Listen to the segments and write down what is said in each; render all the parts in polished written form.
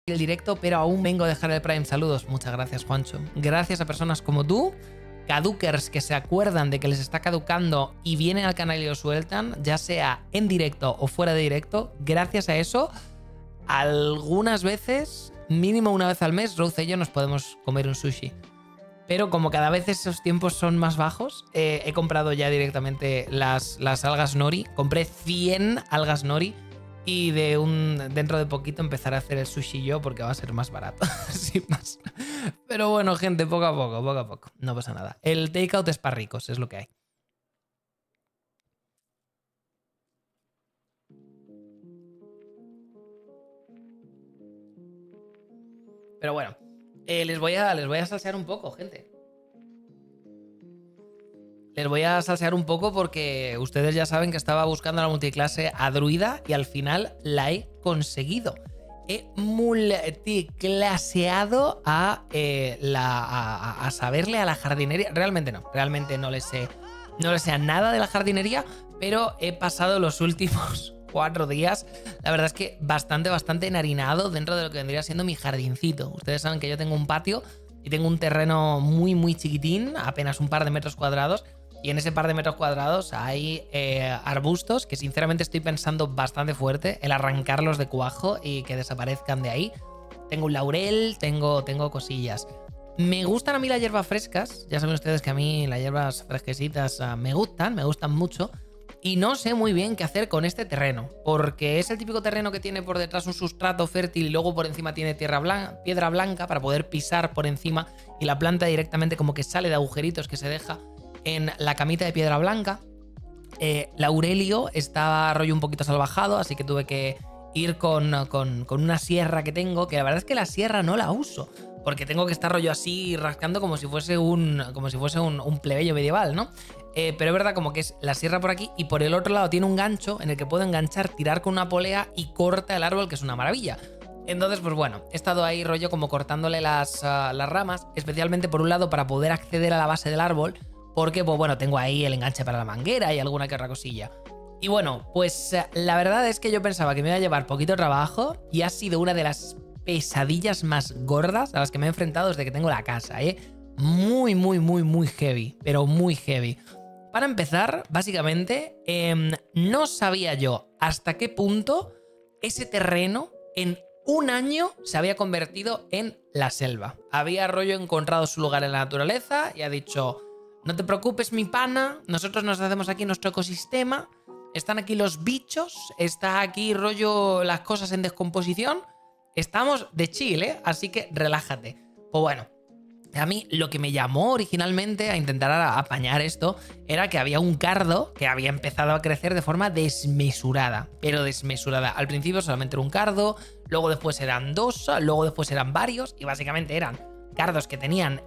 el directo, pero aún vengo a dejar el Prime. Saludos. Muchas gracias, Juancho. Gracias a personas como tú, cadukers que se acuerdan de que les está caducando y vienen al canal y lo sueltan, ya sea en directo o fuera de directo. Gracias a eso, algunas veces, mínimo una vez al mes, Rose y yo nos podemos comer un sushi. Pero como cada vez esos tiempos son más bajos, he comprado ya directamente las algas nori. Compré 100 algas nori y dentro de poquito empezaré a hacer el sushi yo porque va a ser más barato. Sin más. Pero bueno, gente, poco a poco, poco a poco. No pasa nada. El takeout es para ricos, es lo que hay. Pero bueno, les voy a salsear un poco, gente. Les voy a salsear un poco porque ustedes ya saben que estaba buscando la multiclase a druida y al final la he conseguido. He multiclaseado a saberle a la jardinería. Realmente no le sé a nada de la jardinería, pero he pasado los últimos 4 días, la verdad es que bastante enharinado dentro de lo que vendría siendo mi jardincito. Ustedes saben que yo tengo un patio y tengo un terreno muy chiquitín, apenas un par de metros cuadrados. Y en ese par de metros cuadrados hay arbustos que sinceramente estoy pensando bastante fuerte el arrancarlos de cuajo y que desaparezcan de ahí. Tengo un laurel, tengo cosillas. Me gustan a mí las hierbas frescas. Ya saben ustedes que a mí las hierbas fresquecitas me gustan mucho. Y no sé muy bien qué hacer con este terreno. Porque es el típico terreno que tiene por detrás un sustrato fértil y luego por encima tiene piedra blanca para poder pisar por encima. Y la planta directamente como que sale de agujeritos que se deja en la camita de piedra blanca. Laurelio estaba rollo un poquito salvajado, así que tuve que ir con una sierra que tengo, que la verdad es que la sierra no la uso, porque tengo que estar rollo así rascando como si fuese un plebeyo medieval, ¿no? Pero es verdad como que es la sierra por aquí y por el otro lado tiene un gancho en el que puedo enganchar, tirar con una polea y corta el árbol, que es una maravilla. Entonces, pues bueno, he estado ahí rollo como cortándole las ramas, especialmente por un lado para poder acceder a la base del árbol, porque, pues bueno, tengo ahí el enganche para la manguera y alguna que otra cosilla. Y bueno, pues la verdad es que yo pensaba que me iba a llevar poquito trabajo y ha sido una de las pesadillas más gordas a las que me he enfrentado desde que tengo la casa, ¿eh? Muy heavy, pero muy heavy. Para empezar, básicamente, no sabía yo hasta qué punto ese terreno en un año se había convertido en la selva. Había rollo encontrado su lugar en la naturaleza y ha dicho: no te preocupes, mi pana, nosotros nos hacemos aquí nuestro ecosistema, están aquí los bichos, está aquí rollo las cosas en descomposición, estamos de chill, ¿eh? Así que relájate. Pues bueno, a mí lo que me llamó originalmente a intentar apañar esto era que había un cardo que había empezado a crecer de forma desmesurada, pero desmesurada. Al principio solamente era un cardo, luego después eran 2, luego después eran varios y básicamente eran cardos que tenían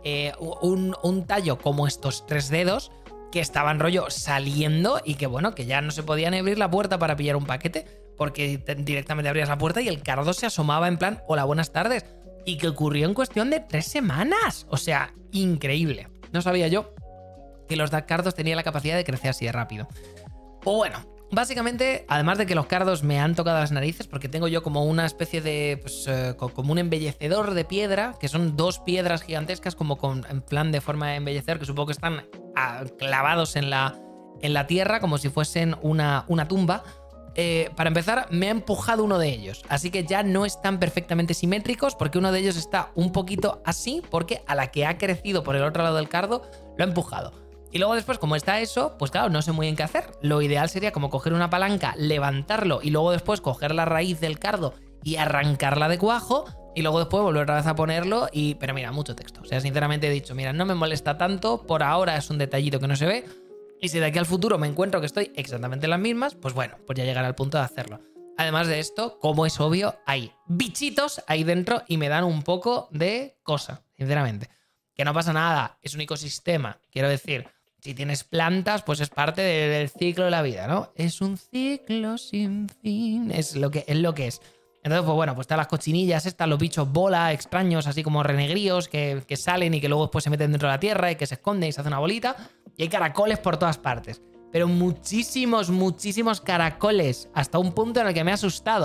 un tallo como estos 3 dedos que estaban rollo saliendo y que bueno, que ya no se podían abrir la puerta para pillar un paquete porque directamente abrías la puerta y el cardo se asomaba en plan: hola, buenas tardes. Y que ocurrió en cuestión de 3 semanas. O sea, increíble. No sabía yo que los cardos tenían la capacidad de crecer así de rápido. Pues bueno, básicamente, además de que los cardos me han tocado las narices, porque tengo yo como una especie de, pues, como un embellecedor de piedra, que son 2 piedras gigantescas como en plan de forma de embellecer, que supongo que están clavados en la tierra como si fuesen una tumba. Para empezar, me ha empujado uno de ellos, así que ya no están perfectamente simétricos, porque uno de ellos está un poquito así, porque a la que ha crecido por el otro lado del cardo lo ha empujado. Y luego después, como está eso, pues claro, no sé muy bien qué hacer. Lo ideal sería como coger una palanca, levantarlo y luego después coger la raíz del cardo y arrancarla de cuajo y luego después volver otra vez a ponerlo y... Pero mira, mucho texto. O sea, sinceramente he dicho, mira, no me molesta tanto, por ahora es un detallito que no se ve. Y si de aquí al futuro me encuentro que estoy exactamente en las mismas, pues bueno, pues ya llegará al punto de hacerlo. Además de esto, como es obvio, hay bichitos ahí dentro y me dan un poco de cosa, sinceramente. Que no pasa nada, es un ecosistema. Quiero decir, si tienes plantas, pues es parte del ciclo de la vida, ¿no? Es un ciclo sin fin, es lo que es. Entonces, pues bueno, pues están las cochinillas, están los bichos bola extraños, así como renegríos, que salen y que luego después se meten dentro de la tierra y que se esconden y se hace una bolita. Y hay caracoles por todas partes. Pero muchísimos caracoles. Hasta un punto en el que me ha asustado.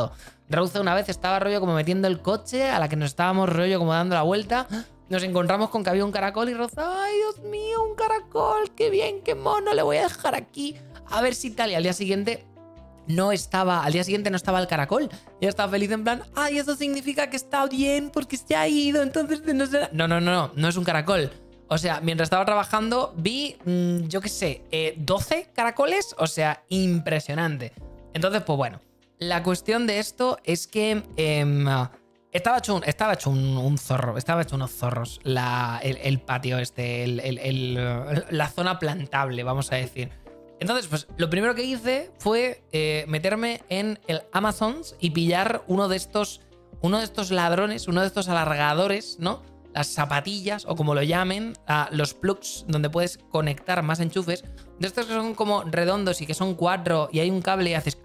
Rauza una vez estaba rollo como metiendo el coche, a la que nos estábamos rollo como dando la vuelta. Nos encontramos con que había un caracol y Rauza, ¡ay, Dios mío, un caracol! ¡Qué bien, qué mono! Le voy a dejar aquí a ver si tal. Y al día siguiente no estaba el caracol. Ella estaba feliz en plan, ¡ay, eso significa que está bien porque se ha ido! Entonces no será... No es un caracol. O sea, mientras estaba trabajando vi, yo qué sé, 12 caracoles. O sea, impresionante. Entonces, pues bueno, la cuestión de esto es que estaba hecho un zorro. Estaba hecho unos zorros el patio este, la zona plantable, vamos a decir. Entonces, pues lo primero que hice fue meterme en el Amazon y pillar uno de estos ladrones, uno de estos alargadores, ¿no? Las zapatillas, o como lo llamen, los plugs, donde puedes conectar más enchufes. De estos que son como redondos y que son 4 y hay un cable y haces...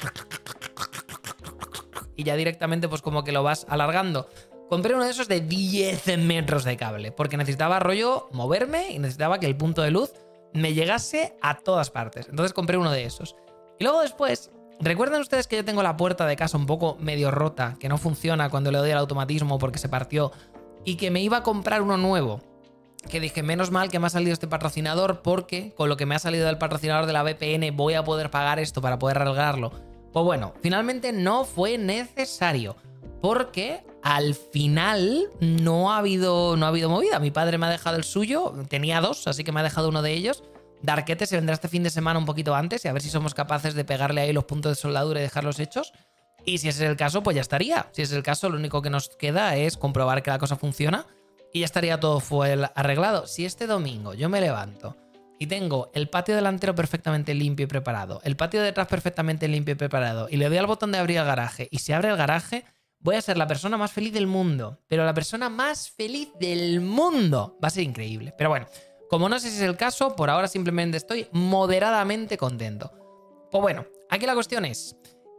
y ya directamente pues como que lo vas alargando. Compré uno de esos de 10 metros de cable, porque necesitaba rollo moverme y necesitaba que el punto de luz me llegase a todas partes. Entonces compré uno de esos. Y luego después, ¿recuerdan ustedes que yo tengo la puerta de casa un poco medio rota, que no funciona cuando le doy al automatismo porque se partió, y que me iba a comprar uno nuevo? Que dije, menos mal que me ha salido este patrocinador, porque con lo que me ha salido del patrocinador de la VPN voy a poder pagar esto para poder arreglarlo. Pues bueno, finalmente no fue necesario, porque al final no ha habido movida. Mi padre me ha dejado el suyo, tenía 2, así que me ha dejado uno de ellos. Darkete se vendrá este fin de semana un poquito antes y a ver si somos capaces de pegarle ahí los puntos de soldadura y dejarlos hechos. Y si ese es el caso, pues ya estaría. Si es el caso, lo único que nos queda es comprobar que la cosa funciona y ya estaría todo arreglado. Si este domingo yo me levanto y tengo el patio delantero perfectamente limpio y preparado, el patio de detrás perfectamente limpio y preparado, y le doy al botón de abrir el garaje y se abre el garaje, voy a ser la persona más feliz del mundo. Pero la persona más feliz del mundo. Va a ser increíble. Pero bueno, como no sé si es el caso, por ahora simplemente estoy moderadamente contento. Pues bueno, aquí la cuestión es...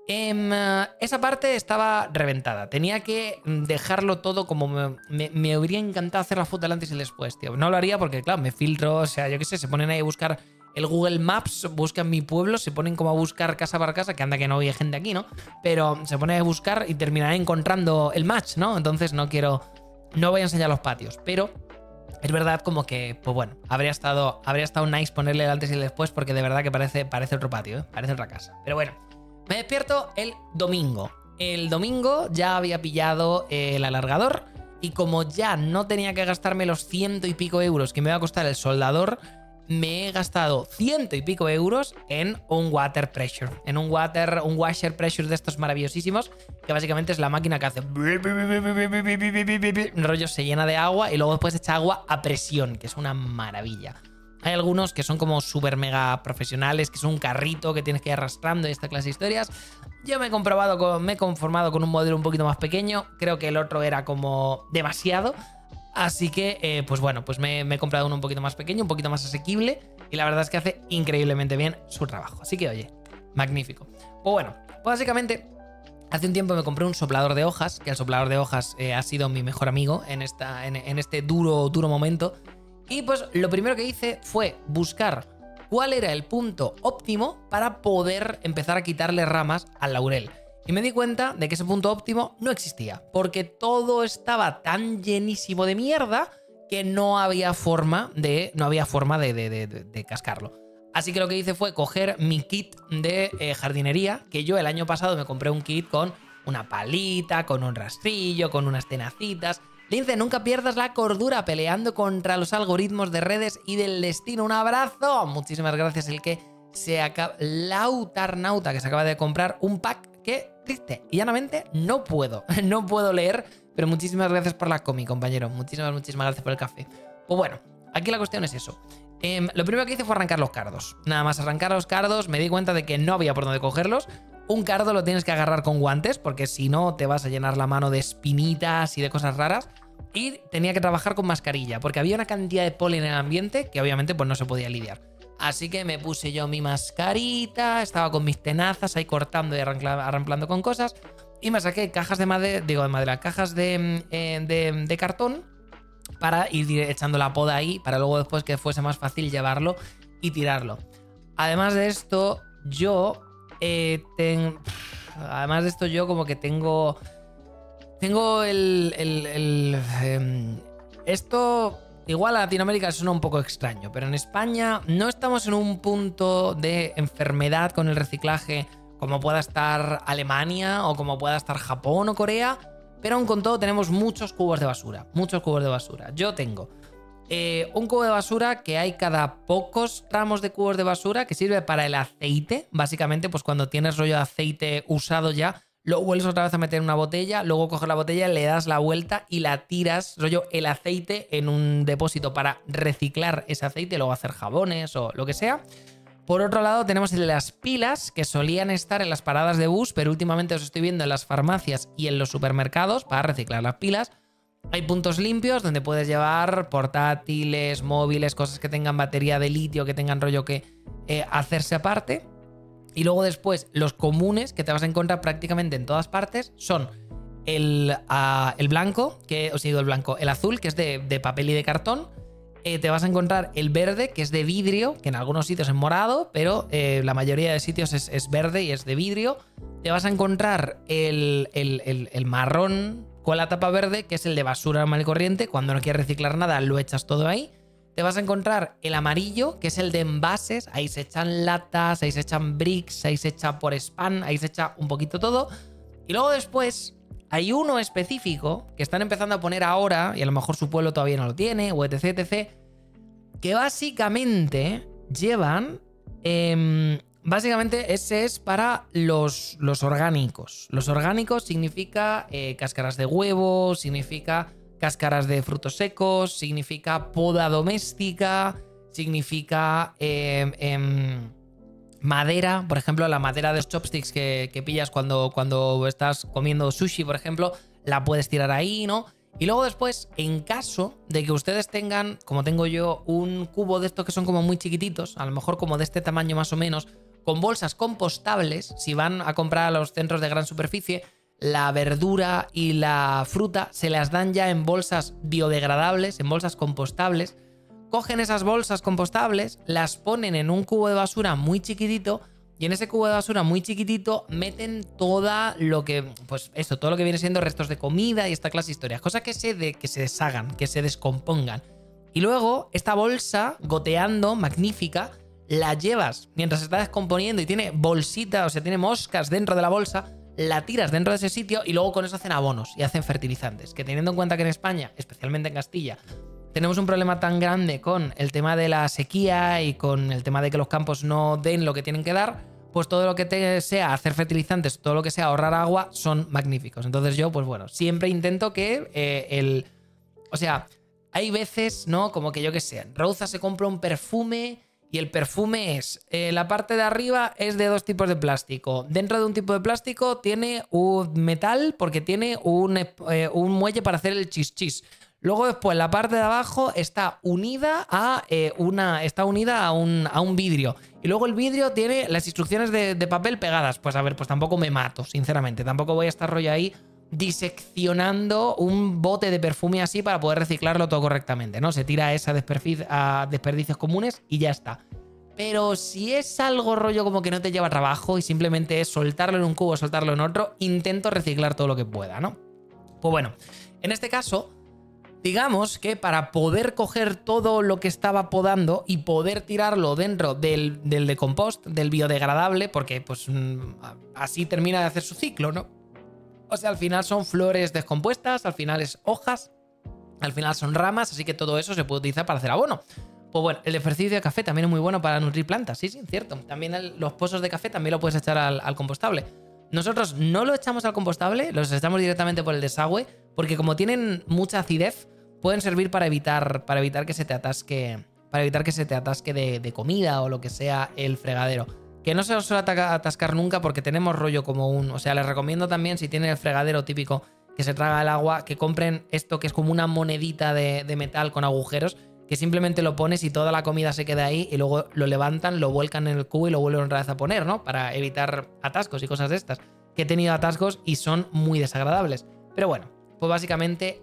esa parte estaba reventada. Tenía que dejarlo todo como me habría encantado hacer la foto del antes y el después, tío. No lo haría porque, claro, me filtro, o sea, yo qué sé, se ponen ahí a buscar el Google Maps, buscan mi pueblo, se ponen como a buscar casa por casa, que anda que no había gente aquí, ¿no? Pero se ponen a buscar y terminarán encontrando el match, ¿no? Entonces no voy a enseñar los patios, pero es verdad como que, pues bueno, habría estado nice ponerle el antes y el después, porque de verdad que parece otro patio, ¿eh? Parece otra casa. Pero bueno. Me despierto el domingo. El domingo ya había pillado el alargador y como ya no tenía que gastarme los 100 y pico euros que me iba a costar el soldador, me he gastado 100 y pico euros en un water pressure, en un washer pressure de estos maravillosísimos, que básicamente es la máquina que hace rollo, se llena de agua y luego después echa agua a presión, que es una maravilla. Hay algunos que son como súper mega profesionales, que son un carrito que tienes que ir arrastrando y esta clase de historias. Yo me he conformado con un modelo un poquito más pequeño. Creo que el otro era como demasiado. Así que, pues bueno, pues me he comprado uno un poquito más pequeño, un poquito más asequible. Y la verdad es que hace increíblemente bien su trabajo. Así que, oye, magnífico. Pues bueno, básicamente... Hace un tiempo me compré un soplador de hojas, que el soplador de hojas ha sido mi mejor amigo en este duro momento. Y pues lo primero que hice fue buscar cuál era el punto óptimo para poder empezar a quitarle ramas al laurel. Y me di cuenta de que ese punto óptimo no existía, porque todo estaba tan llenísimo de mierda que no había forma de cascarlo. Así que lo que hice fue coger mi kit de jardinería, que yo el año pasado me compré un kit con una palita, con un rastrillo, con unas tenacitas. Lince, nunca pierdas la cordura peleando contra los algoritmos de redes y del destino. Un abrazo. Muchísimas gracias Lautarnauta, que se acaba de comprar un pack que, triste y llanamente, no puedo leer. Pero muchísimas gracias por la comi, compañero. Muchísimas gracias por el café. Pues bueno, aquí la cuestión es eso. Lo primero que hice fue arrancar los cardos. Nada más arrancar los cardos, me di cuenta de que no había por dónde cogerlos. Un cardo lo tienes que agarrar con guantes, porque si no te vas a llenar la mano de espinitas y de cosas raras. Y tenía que trabajar con mascarilla, porque había una cantidad de polen en el ambiente que obviamente pues no se podía lidiar. Así que me puse yo mi mascarita, estaba con mis tenazas ahí cortando y arramplando con cosas. Y me saqué cajas cajas de cartón para ir echando la poda ahí, para luego después que fuese más fácil llevarlo y tirarlo. Además de esto, yo Además de esto yo como que tengo esto igual a Latinoamérica suena un poco extraño, pero en España no estamos en un punto de enfermedad con el reciclaje como pueda estar Alemania o como pueda estar Japón o Corea, pero aún con todo tenemos muchos cubos de basura, Yo tengo un cubo de basura que hay cada pocos tramos de cubos de basura que sirve para el aceite, básicamente pues cuando tienes rollo de aceite usado ya, lo vuelves otra vez a meter en una botella, luego coges la botella, le das la vuelta y la tiras, rollo el aceite en un depósito para reciclar ese aceite y luego hacer jabones o lo que sea. Por otro lado tenemos las pilas que solían estar en las paradas de bus, pero últimamente os estoy viendo en las farmacias y en los supermercados para reciclar las pilas. Hay puntos limpios donde puedes llevar portátiles, móviles, cosas que tengan batería de litio, que tengan rollo que hacerse aparte. Y luego después los comunes que te vas a encontrar prácticamente en todas partes son el blanco, el azul, que es de papel y de cartón. Te vas a encontrar el verde, que es de vidrio, que en algunos sitios es morado, pero la mayoría de sitios es verde y es de vidrio. Te vas a encontrar el marrón con la tapa verde, que es el de basura normal y corriente. Cuando no quieres reciclar nada, lo echas todo ahí. Te vas a encontrar el amarillo, que es el de envases. Ahí se echan latas, ahí se echan bricks, ahí se echa por spam, ahí se echa un poquito todo. Y luego después hay uno específico que están empezando a poner ahora, y a lo mejor su pueblo todavía no lo tiene, o etc, etc, que básicamente llevan... básicamente ese es para los orgánicos. Los orgánicos significa cáscaras de huevo, significa cáscaras de frutos secos, significa poda doméstica, significa madera, por ejemplo, la madera de los chopsticks que pillas cuando estás comiendo sushi, por ejemplo, la puedes tirar ahí, ¿no? Y luego después, en caso de que ustedes tengan, como tengo yo, un cubo de estos que son como muy chiquititos, a lo mejor como de este tamaño más o menos, con bolsas compostables, si van a comprar a los centros de gran superficie, la verdura y la fruta se las dan ya en bolsas biodegradables, en bolsas compostables. Cogen esas bolsas compostables, las ponen en un cubo de basura muy chiquitito y en ese cubo de basura muy chiquitito meten toda lo que, pues eso, todo lo que viene siendo restos de comida y esta clase de historias, cosas que se deshagan, que se descompongan. Y luego esta bolsa goteando, magnífica, la llevas mientras se está descomponiendo y tiene bolsitas, o sea, tiene moscas dentro de la bolsa, la tiras dentro de ese sitio y luego con eso hacen abonos y hacen fertilizantes. Que teniendo en cuenta que en España, especialmente en Castilla, tenemos un problema tan grande con el tema de la sequía y con el tema de que los campos no den lo que tienen que dar, pues todo lo que sea hacer fertilizantes, todo lo que sea ahorrar agua, son magníficos. Entonces yo, pues bueno, siempre intento que o sea, hay veces, ¿no? Como que yo que sé, Rouza se compra un perfume y el perfume es, la parte de arriba es de dos tipos de plástico. Dentro de un tipo de plástico tiene un metal porque tiene un muelle para hacer el chis chis. Luego después la parte de abajo está unida a un vidrio. Y luego el vidrio tiene las instrucciones de papel pegadas. Pues a ver, pues tampoco me mato, sinceramente. Tampoco voy a estar rollo ahí diseccionando un bote de perfume así para poder reciclarlo todo correctamente, ¿no? Se tira esa a desperdicios comunes y ya está. Pero si es algo rollo como que no te lleva trabajo y simplemente es soltarlo en un cubo, soltarlo en otro, intento reciclar todo lo que pueda, ¿no? Pues bueno, en este caso, digamos que para poder coger todo lo que estaba podando y poder tirarlo dentro del decompost, del biodegradable, porque pues así termina de hacer su ciclo, ¿no? O sea, al final son flores descompuestas, al final es hojas, al final son ramas, así que todo eso se puede utilizar para hacer abono. Pues bueno, el ejercicio de café también es muy bueno para nutrir plantas, sí, cierto. También los pozos de café también lo puedes echar al compostable. Nosotros no lo echamos al compostable, los echamos directamente por el desagüe, porque como tienen mucha acidez, pueden servir para evitar que se te atasque, de comida o lo que sea el fregadero. Que no se os suele atascar nunca porque tenemos rollo como o sea, les recomiendo también, si tienen el fregadero típico que se traga el agua, que compren esto que es como una monedita de metal con agujeros, que simplemente lo pones y toda la comida se queda ahí y luego lo levantan, lo vuelcan en el cubo y lo vuelven otra vez a poner, ¿no? Para evitar atascos y cosas de estas. Que he tenido atascos y son muy desagradables. Pero bueno, pues básicamente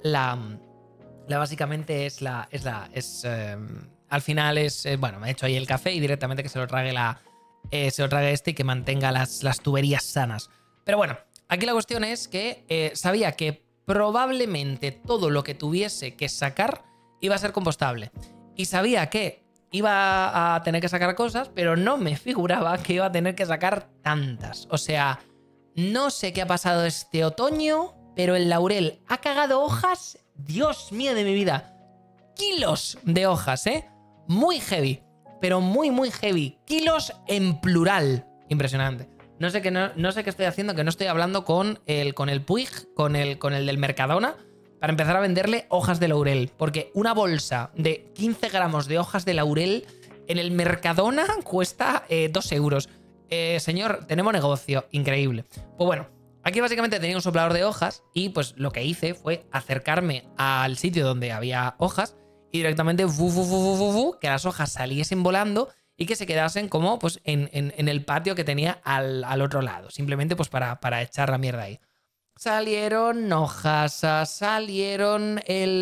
al final es, bueno, me he hecho ahí el café y directamente que se lo trague y que mantenga las tuberías sanas. Pero bueno, aquí la cuestión es que sabía que probablemente todo lo que tuviese que sacar iba a ser compostable. Y sabía que iba a tener que sacar cosas, pero no me figuraba que iba a tener que sacar tantas. O sea, no sé qué ha pasado este otoño, pero el laurel ha cagado hojas. Dios mío de mi vida. Kilos de hojas, ¿eh? Muy heavy, pero muy, muy heavy. Kilos en plural. Impresionante. No sé qué estoy haciendo, que no estoy hablando con el Puig, con el del Mercadona, para empezar a venderle hojas de laurel. Porque una bolsa de 15 gramos de hojas de laurel en el Mercadona cuesta 2 euros. Señor, tenemos negocio. Increíble. Pues bueno, aquí básicamente tenía un soplador de hojas y pues lo que hice fue acercarme al sitio donde había hojas y directamente que las hojas saliesen volando y que se quedasen como pues en el patio que tenía al otro lado. Simplemente pues para echar la mierda ahí. Salieron hojas, salieron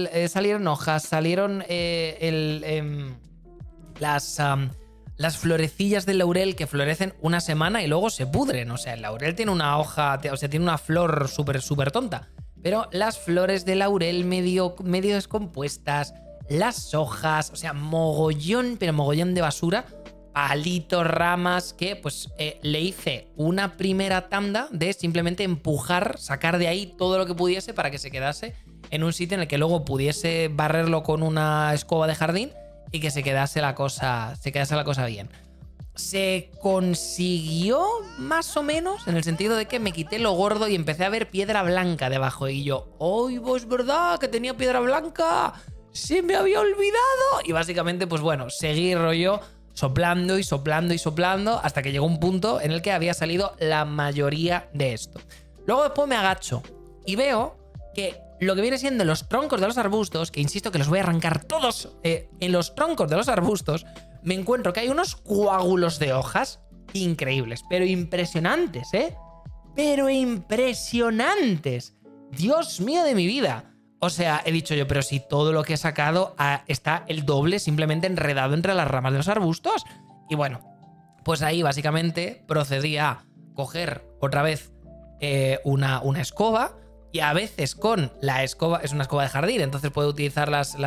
las florecillas del laurel que florecen una semana y luego se pudren. O sea, el laurel tiene una hoja, o sea, tiene una flor súper tonta. Pero las flores de laurel medio descompuestas, las hojas, o sea, mogollón, pero mogollón de basura, palitos, ramas, que pues le hice una primera tanda de simplemente empujar, sacar de ahí todo lo que pudiese para que se quedase en un sitio en el que luego pudiese barrerlo con una escoba de jardín y que se quedase la cosa bien. Se consiguió más o menos en el sentido de que me quité lo gordo y empecé a ver piedra blanca debajo y yo, ¡ay, pues verdad que tenía piedra blanca! ¡Se me había olvidado! Y básicamente, pues bueno, seguí rollo soplando y soplando y soplando hasta que llegó un punto en el que había salido la mayoría de esto. Luego después me agacho y veo que lo que viene siendo los troncos de los arbustos, que insisto que los voy a arrancar todos, en los troncos de los arbustos me encuentro que hay unos coágulos de hojas increíbles, pero impresionantes, ¿eh? Pero impresionantes. Dios mío de mi vida. O sea, he dicho yo, pero si todo lo que he sacado está el doble simplemente enredado entre las ramas de los arbustos. Y bueno, pues ahí básicamente procedí a coger otra vez una escoba. Y a veces con la escoba, es una escoba de jardín, entonces puedo utilizar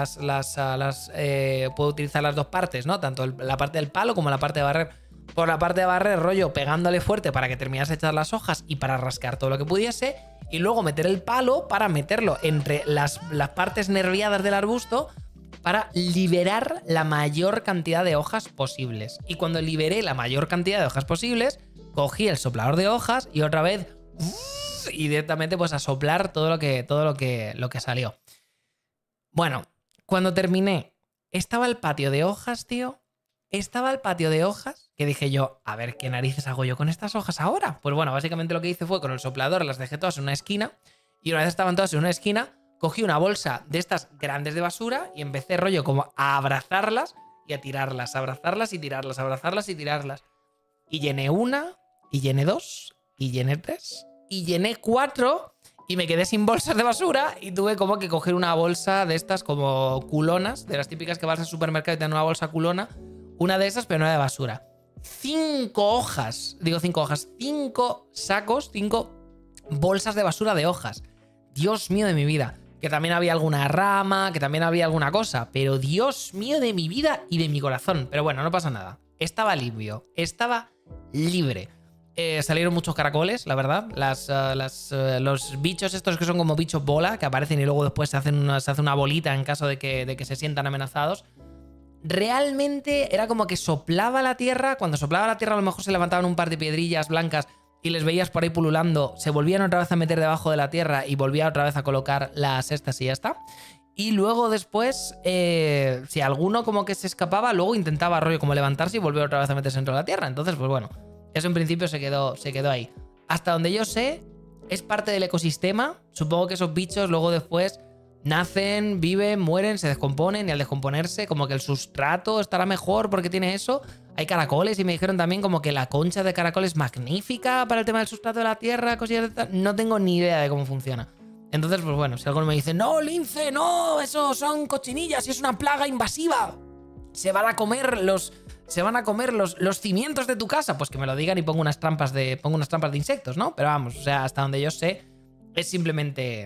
puedo utilizar las dos partes, ¿no? Tanto la parte del palo como la parte de barrer. Por la parte de barrer, rollo, pegándole fuerte para que terminase de echar las hojas y para rascar todo lo que pudiese. Y luego meter el palo para meterlo entre las partes nerviadas del arbusto para liberar la mayor cantidad de hojas posibles. Y cuando liberé la mayor cantidad de hojas posibles, cogí el soplador de hojas y otra vez y directamente pues a soplar todo lo que salió. Bueno, cuando terminé, estaba el patio de hojas, tío. Estaba el patio de hojas que dije yo, a ver qué narices hago yo con estas hojas ahora. Pues bueno, básicamente lo que hice fue con el soplador las dejé todas en una esquina y una vez estaban todas en una esquina, cogí una bolsa de estas grandes de basura y empecé rollo como a abrazarlas y a tirarlas, a abrazarlas y tirarlas, a abrazarlas y tirarlas. Y llené una, y llené dos, y llené tres, y llené 4 y me quedé sin bolsas de basura y tuve como que coger una bolsa de estas como culonas, de las típicas que vas al supermercado y te dan una bolsa culona, una de esas pero no era de basura. 5 hojas, digo 5 hojas, 5 sacos, 5 bolsas de basura de hojas. Dios mío de mi vida. Que también había alguna rama, que también había alguna cosa, pero Dios mío de mi vida y de mi corazón. Pero bueno, no pasa nada. Estaba limpio, estaba libre. Salieron muchos caracoles, la verdad. Los bichos estos que son como bichos bola, que aparecen y luego después se hace una bolita en caso de que se sientan amenazados. Realmente era como que soplaba la tierra. Cuando soplaba la tierra a lo mejor se levantaban un par de piedrillas blancas y les veías por ahí pululando. Se volvían otra vez a meter debajo de la tierra y volvía otra vez a colocar las estas y ya está. Y luego después, si alguno como que se escapaba, luego intentaba rollo como levantarse y volver otra vez a meterse dentro de la tierra. Entonces, pues bueno, eso en principio se quedó ahí. Hasta donde yo sé, es parte del ecosistema. Supongo que esos bichos luego después nacen, viven, mueren, se descomponen y al descomponerse como que el sustrato estará mejor porque tiene eso. Hay caracoles y me dijeron también como que la concha de caracol es magnífica para el tema del sustrato de la tierra, cosillas de tal. No tengo ni idea de cómo funciona. Entonces, pues bueno, si alguno me dice, no, lince, no, eso son cochinillas y es una plaga invasiva. Se van a comer se van a comer los cimientos de tu casa, pues que me lo digan y pongo unas trampas de insectos, ¿no? Pero vamos, o sea, hasta donde yo sé es simplemente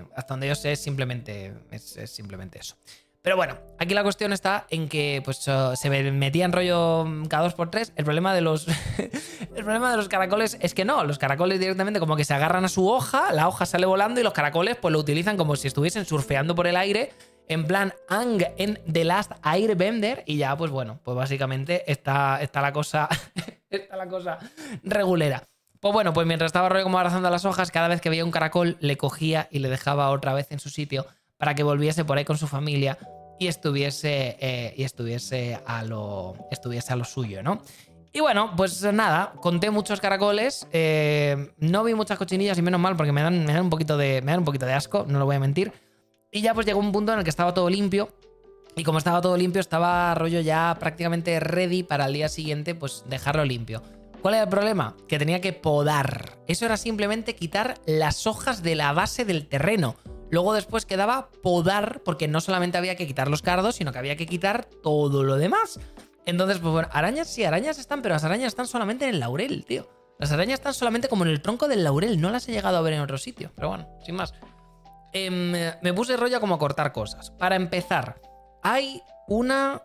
eso. Pero bueno, aquí la cuestión está en que pues se metían rollo cada 2x3. El problema de los el problema de los caracoles es que no, los caracoles directamente como que se agarran a su hoja, la hoja sale volando y los caracoles pues lo utilizan como si estuviesen surfeando por el aire, en plan Aang en The Last Airbender, y ya pues bueno, pues básicamente está la cosa está la cosa regulera. Pues bueno, pues mientras estaba rollo como abrazando las hojas, cada vez que veía un caracol le cogía y le dejaba otra vez en su sitio para que volviese por ahí con su familia y estuviese a lo suyo, ¿no? Y bueno, pues nada, conté muchos caracoles, no vi muchas cochinillas y menos mal porque me dan un poquito de asco, no lo voy a mentir. Y ya pues llegó un punto en el que estaba todo limpio. Y como estaba todo limpio, estaba rollo ya prácticamente ready para el día siguiente, pues dejarlo limpio. ¿Cuál era el problema? Que tenía que podar. Eso era simplemente quitar las hojas de la base del terreno. Luego después quedaba podar, porque no solamente había que quitar los cardos, sino que había que quitar todo lo demás. Entonces, pues bueno, arañas sí, arañas están, pero las arañas están solamente en el laurel, tío. Las arañas están solamente como en el tronco del laurel, no las he llegado a ver en otro sitio. Pero bueno, sin más. Me puse rollo como a cortar cosas. Para empezar, hay una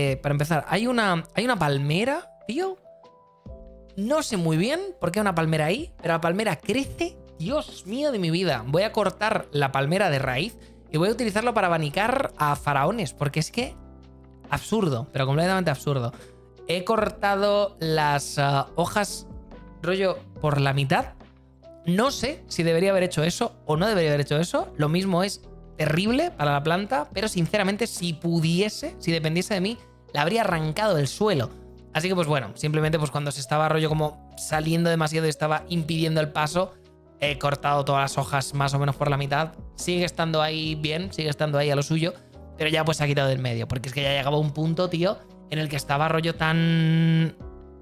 palmera, tío. No sé muy bien por qué hay una palmera ahí, pero la palmera crece. Dios mío de mi vida. Voy a cortar la palmera de raíz y voy a utilizarlo para abanicar a faraones, porque es que absurdo, pero completamente absurdo. He cortado las hojas rollo por la mitad. No sé si debería haber hecho eso o no debería haber hecho eso. Lo mismo es terrible para la planta, pero sinceramente si pudiese, si dependiese de mí, la habría arrancado del suelo. Así que pues bueno, simplemente pues cuando se estaba rollo como saliendo demasiado y estaba impidiendo el paso, he cortado todas las hojas más o menos por la mitad. Sigue estando ahí bien, sigue estando ahí a lo suyo, pero ya pues se ha quitado del medio, porque es que ya llegaba un punto, tío, en el que estaba rollo tan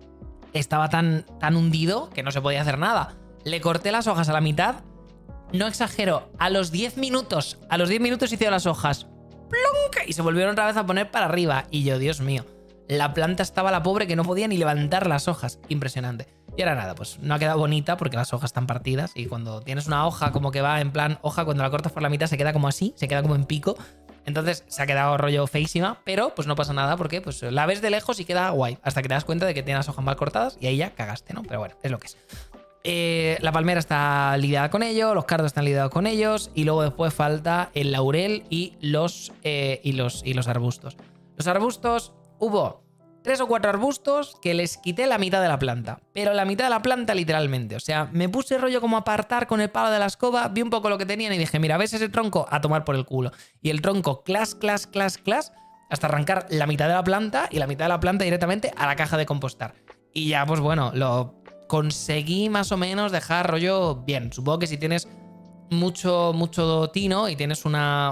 hundido que no se podía hacer nada. Le corté las hojas a la mitad, no exagero, a los 10 minutos hice las hojas, ¡plonk! Y se volvieron otra vez a poner para arriba. Y yo, Dios mío, la planta estaba la pobre que no podía ni levantar las hojas. Impresionante. Y ahora nada, pues no ha quedado bonita porque las hojas están partidas y cuando tienes una hoja como que va en plan hoja, cuando la cortas por la mitad se queda como así, se queda como en pico. Entonces se ha quedado rollo feísima, pero pues no pasa nada porque pues la ves de lejos y queda guay, hasta que te das cuenta de que tienes las hojas mal cortadas y ahí ya cagaste, ¿no? Pero bueno, es lo que es. La palmera está lidiada con ello, los cardos están lidiados con ellos y luego después falta el laurel y los arbustos. Los arbustos, hubo 3 o 4 arbustos que les quité la mitad de la planta, pero la mitad de la planta literalmente, o sea, me puse rollo como a apartar con el palo de la escoba, vi un poco lo que tenían y dije, mira, ¿ves ese tronco? A tomar por el culo. Y el tronco, clas, hasta arrancar la mitad de la planta y la mitad de la planta directamente a la caja de compostar. Y ya, pues bueno, lo conseguí más o menos dejar rollo bien. Supongo que si tienes mucho tino y tienes una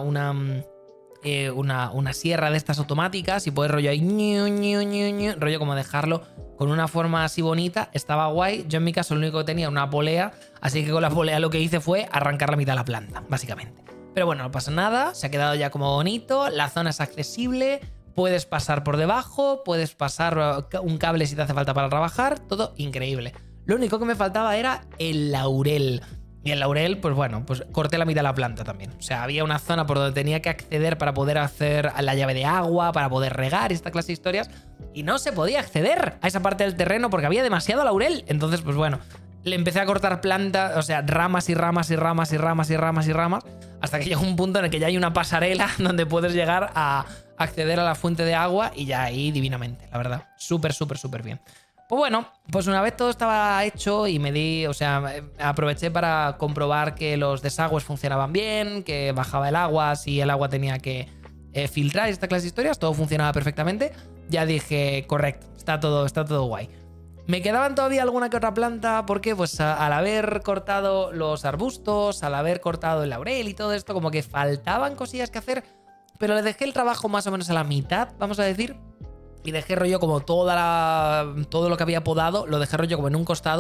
sierra de estas automáticas y puedes rollo ahí rollo como dejarlo con una forma así bonita, estaba guay. Yo en mi caso lo único que tenía era una polea, así que con la polea lo que hice fue arrancar la mitad de la planta, básicamente. Pero bueno, no pasa nada, se ha quedado ya como bonito, la zona es accesible, puedes pasar por debajo, puedes pasar un cable si te hace falta para trabajar, todo increíble. Lo único que me faltaba era el laurel. Y el laurel, pues bueno, pues corté la mitad de la planta también. O sea, había una zona por donde tenía que acceder para poder hacer la llave de agua, para poder regar y esta clase de historias. Y no se podía acceder a esa parte del terreno porque había demasiado laurel. Entonces, pues bueno, le empecé a cortar plantas, o sea, ramas y ramas y ramas y ramas y ramas y ramas, hasta que llegó un punto en el que ya hay una pasarela donde puedes llegar a acceder a la fuente de agua y ya ahí divinamente, la verdad. Súper bien. Pues bueno, pues una vez todo estaba hecho y aproveché para comprobar que los desagües funcionaban bien, que bajaba el agua, si el agua tenía que filtrar esta clase de historias, todo funcionaba perfectamente. Ya dije, correcto, está todo guay. Me quedaban todavía alguna que otra planta porque pues al haber cortado los arbustos, al haber cortado el laurel y todo esto, como que faltaban cosillas que hacer, pero le dejé el trabajo más o menos a la mitad, vamos a decir. Y dejé rollo como todo lo que había podado, lo dejé rollo como en un costado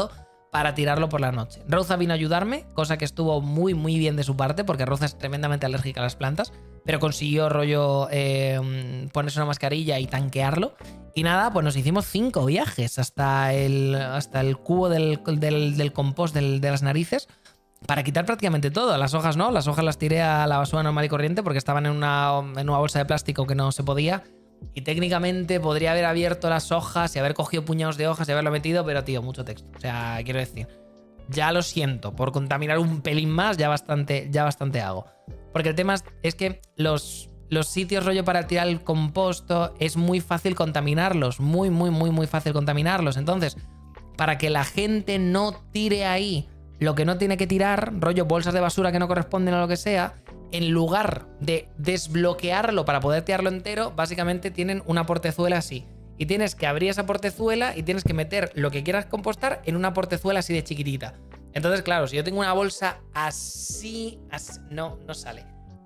para tirarlo por la noche. Rosa vino a ayudarme, cosa que estuvo muy muy bien de su parte, porque Rosa es tremendamente alérgica a las plantas, pero consiguió rollo ponerse una mascarilla y tanquearlo. Y nada, pues nos hicimos 5 viajes hasta el cubo del compost de las narices para quitar prácticamente todo. Las hojas no, las hojas las tiré a la basura normal y corriente porque estaban en una bolsa de plástico que no se podía. Y técnicamente podría haber abierto las hojas y haber cogido puñados de hojas y haberlo metido, pero tío, mucho texto. O sea, quiero decir, ya lo siento, por contaminar un pelín más ya bastante hago. Porque el tema es que los sitios rollo para tirar el composto es muy fácil contaminarlos, muy fácil contaminarlos. Entonces, para que la gente no tire ahí lo que no tiene que tirar, rollo bolsas de basura que no corresponden a lo que sea, en lugar de desbloquearlo para poder tirarlo entero, básicamente tienen una portezuela así. Y tienes que abrir esa portezuela y tienes que meter lo que quieras compostar en una portezuela así de chiquitita. Entonces, claro, si yo tengo una bolsa así no sale.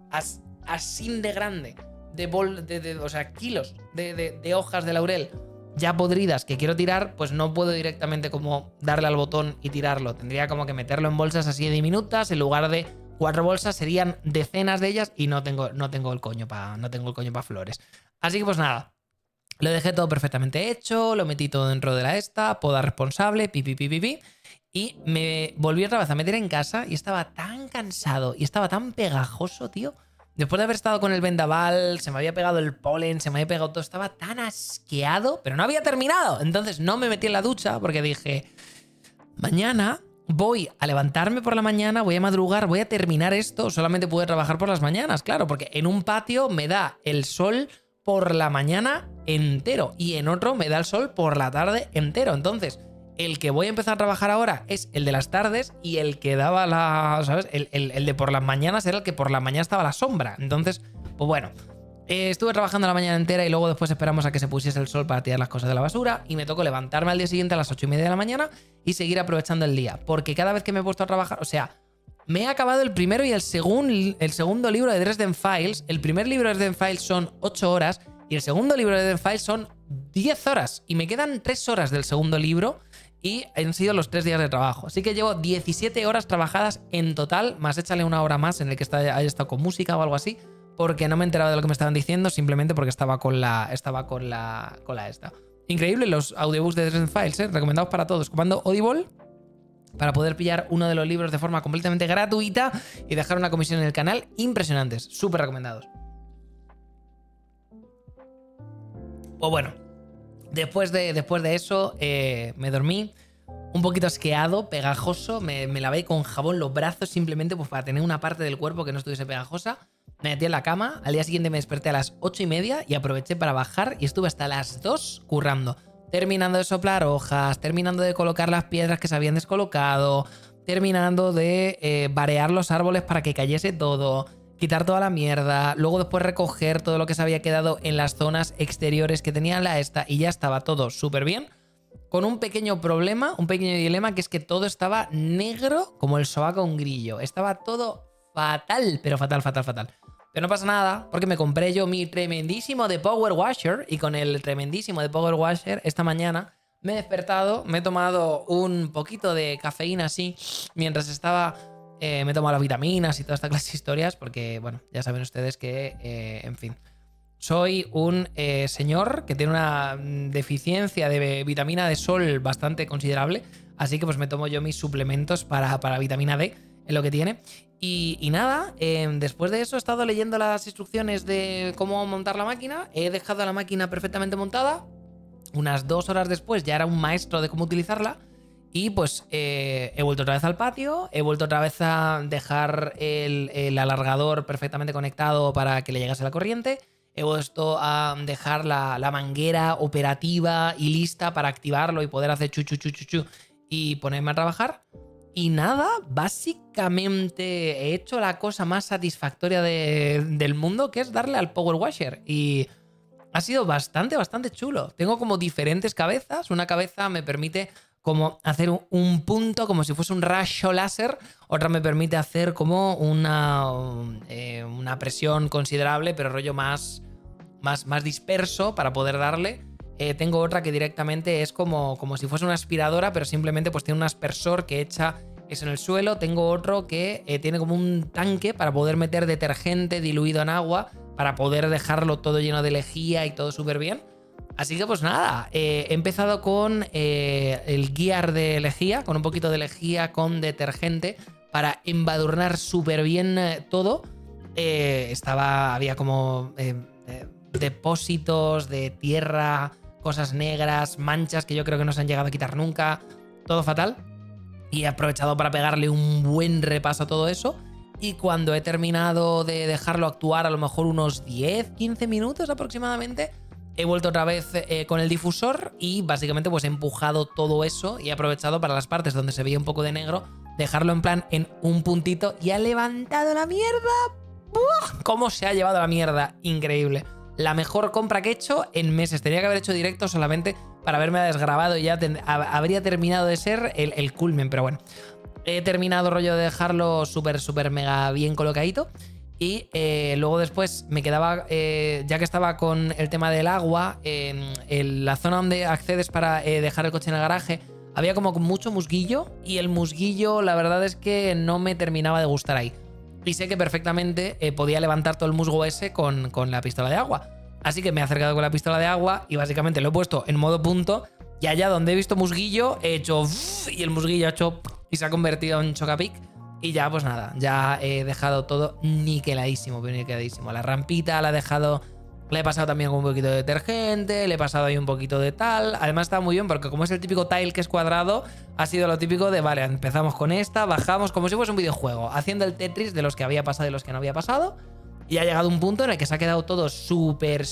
Así de grande, o sea, kilos de hojas de laurel ya podridas que quiero tirar, pues no puedo directamente como darle al botón y tirarlo. Tendría como que meterlo en bolsas así de diminutas, en lugar de 4 bolsas serían decenas de ellas y no tengo el coño para flores. Así que pues nada, lo dejé todo perfectamente hecho, lo metí todo dentro de poda responsable, y me volví otra vez a meter en casa y estaba tan cansado y estaba tan pegajoso, tío. Después de haber estado con el vendaval, se me había pegado el polen, se me había pegado todo, estaba tan asqueado, pero no había terminado. Entonces no me metí en la ducha porque dije, mañana voy a levantarme por la mañana, voy a madrugar, voy a terminar esto, solamente puedo trabajar por las mañanas, claro, porque en un patio me da el sol por la mañana entero y en otro me da el sol por la tarde entero. Entonces, el que voy a empezar a trabajar ahora es el de las tardes y el que daba ¿sabes? El de por las mañanas era el que por la mañana estaba a la sombra. Entonces, pues bueno, estuve trabajando la mañana entera y luego después esperamos a que se pusiese el sol para tirar las cosas de la basura y me tocó levantarme al día siguiente a las 8:30 de la mañana y seguir aprovechando el día. Porque cada vez que me he puesto a trabajar, o sea, me he acabado el primero y el segundo libro de Dresden Files. El primer libro de Dresden Files son 8 horas y el segundo libro de Dresden Files son 10 horas. Y me quedan 3 horas del segundo libro y han sido los 3 días de trabajo. Así que llevo 17 horas trabajadas en total, más échale una hora más en el que haya estado con música o algo así, porque no me he enterado de lo que me estaban diciendo, simplemente porque estaba con la esta. Increíble los audiobooks de Dresden Files, recomendados para todos. Comando Audible para poder pillar uno de los libros de forma completamente gratuita y dejar una comisión en el canal. Impresionantes, súper recomendados. Pues bueno, después de eso me dormí un poquito asqueado, pegajoso, me lavé con jabón los brazos simplemente pues para tener una parte del cuerpo que no estuviese pegajosa. Me metí en la cama, al día siguiente me desperté a las 8:30 y aproveché para bajar y estuve hasta las 2 currando. Terminando de soplar hojas, terminando de colocar las piedras que se habían descolocado, terminando de varear los árboles para que cayese todo, quitar toda la mierda, luego después recoger todo lo que se había quedado en las zonas exteriores que tenía y ya estaba todo súper bien. Con un pequeño problema, un pequeño dilema, que es que todo estaba negro como el sobaco a un grillo. Estaba todo fatal, pero fatal. Pero no pasa nada, porque me compré yo mi tremendísimo de Power Washer y con el tremendísimo de Power Washer esta mañana me he despertado, me he tomado un poquito de cafeína así mientras estaba... me he tomado las vitaminas y toda esta clase de historias porque, bueno, ya saben ustedes que, en fin, soy un señor que tiene una deficiencia de vitamina de sol bastante considerable, así que pues me tomo yo mis suplementos para vitamina D, en lo que tiene. Y nada, después de eso he estado leyendo las instrucciones de cómo montar la máquina, he dejado la máquina perfectamente montada, unas 2 horas después ya era un maestro de cómo utilizarla. Y pues he vuelto otra vez al patio, he vuelto otra vez a dejar el alargador perfectamente conectado para que le llegase la corriente, he vuelto a dejar la manguera operativa y lista para activarlo y poder hacer chu y ponerme a trabajar. Y nada, básicamente he hecho la cosa más satisfactoria del mundo, que es darle al Power Washer. Y ha sido bastante chulo. Tengo como diferentes cabezas. Una cabeza me permite como hacer un punto como si fuese un rayo láser. Otra me permite hacer como una presión considerable, pero rollo más disperso para poder darle. Tengo otra que directamente es como si fuese una aspiradora, pero simplemente pues tiene un aspersor que echa eso en el suelo. Tengo otro que tiene como un tanque para poder meter detergente diluido en agua, para poder dejarlo todo lleno de lejía y todo súper bien. Así que pues nada, he empezado con el gear de lejía, con un poquito de lejía con detergente para embadurnar súper bien todo. Había como depósitos de tierra, cosas negras, manchas que yo creo que no se han llegado a quitar nunca, todo fatal. Y he aprovechado para pegarle un buen repaso a todo eso. Y cuando he terminado de dejarlo actuar a lo mejor unos 10-15 minutos aproximadamente, he vuelto otra vez con el difusor y básicamente pues he empujado todo eso y he aprovechado para las partes donde se veía un poco de negro, dejarlo en plan en un puntito y ha levantado la mierda. ¡Buah! ¿Cómo se ha llevado la mierda? Increíble. La mejor compra que he hecho en meses. Tenía que haber hecho directo solamente para haberme desgrabado y ya habría terminado de ser el culmen, pero bueno. He terminado rollo de dejarlo súper mega bien colocadito. Y luego después me quedaba, ya que estaba con el tema del agua, en la zona donde accedes para dejar el coche en el garaje, había como mucho musguillo y el musguillo la verdad es que no me terminaba de gustar ahí. Y sé que perfectamente podía levantar todo el musgo ese con la pistola de agua. Así que me he acercado con la pistola de agua y básicamente lo he puesto en modo punto y allá donde he visto musguillo he hecho y el musguillo ha hecho y se ha convertido en chocapic. Y ya, pues nada, ya he dejado todo niqueladísimo, pero niqueladísimo. La rampita la he dejado, le he pasado también con un poquito de detergente, le he pasado ahí un poquito de tal. Además está muy bien porque como es el típico tile que es cuadrado, ha sido lo típico de, vale, empezamos con esta, bajamos como si fuese un videojuego, haciendo el Tetris de los que había pasado y los que no había pasado. Y ha llegado un punto en el que se ha quedado todo súper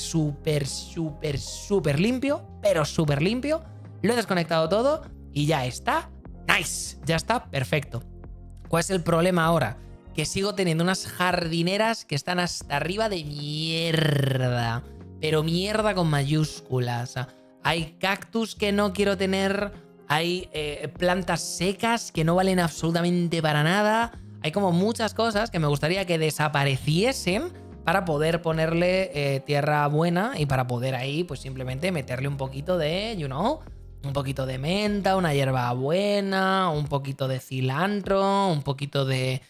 limpio, pero súper limpio. Lo he desconectado todo y ya está. Nice, ya está, perfecto. ¿Cuál es el problema ahora? Que sigo teniendo unas jardineras que están hasta arriba de mierda. Pero mierda con mayúsculas. Hay cactus que no quiero tener. Hay plantas secas que no valen absolutamente para nada. Hay como muchas cosas que me gustaría que desapareciesen para poder ponerle tierra buena y para poder ahí pues simplemente meterle un poquito de, un poquito de menta, una hierba buena, un poquito de cilantro, un poquito de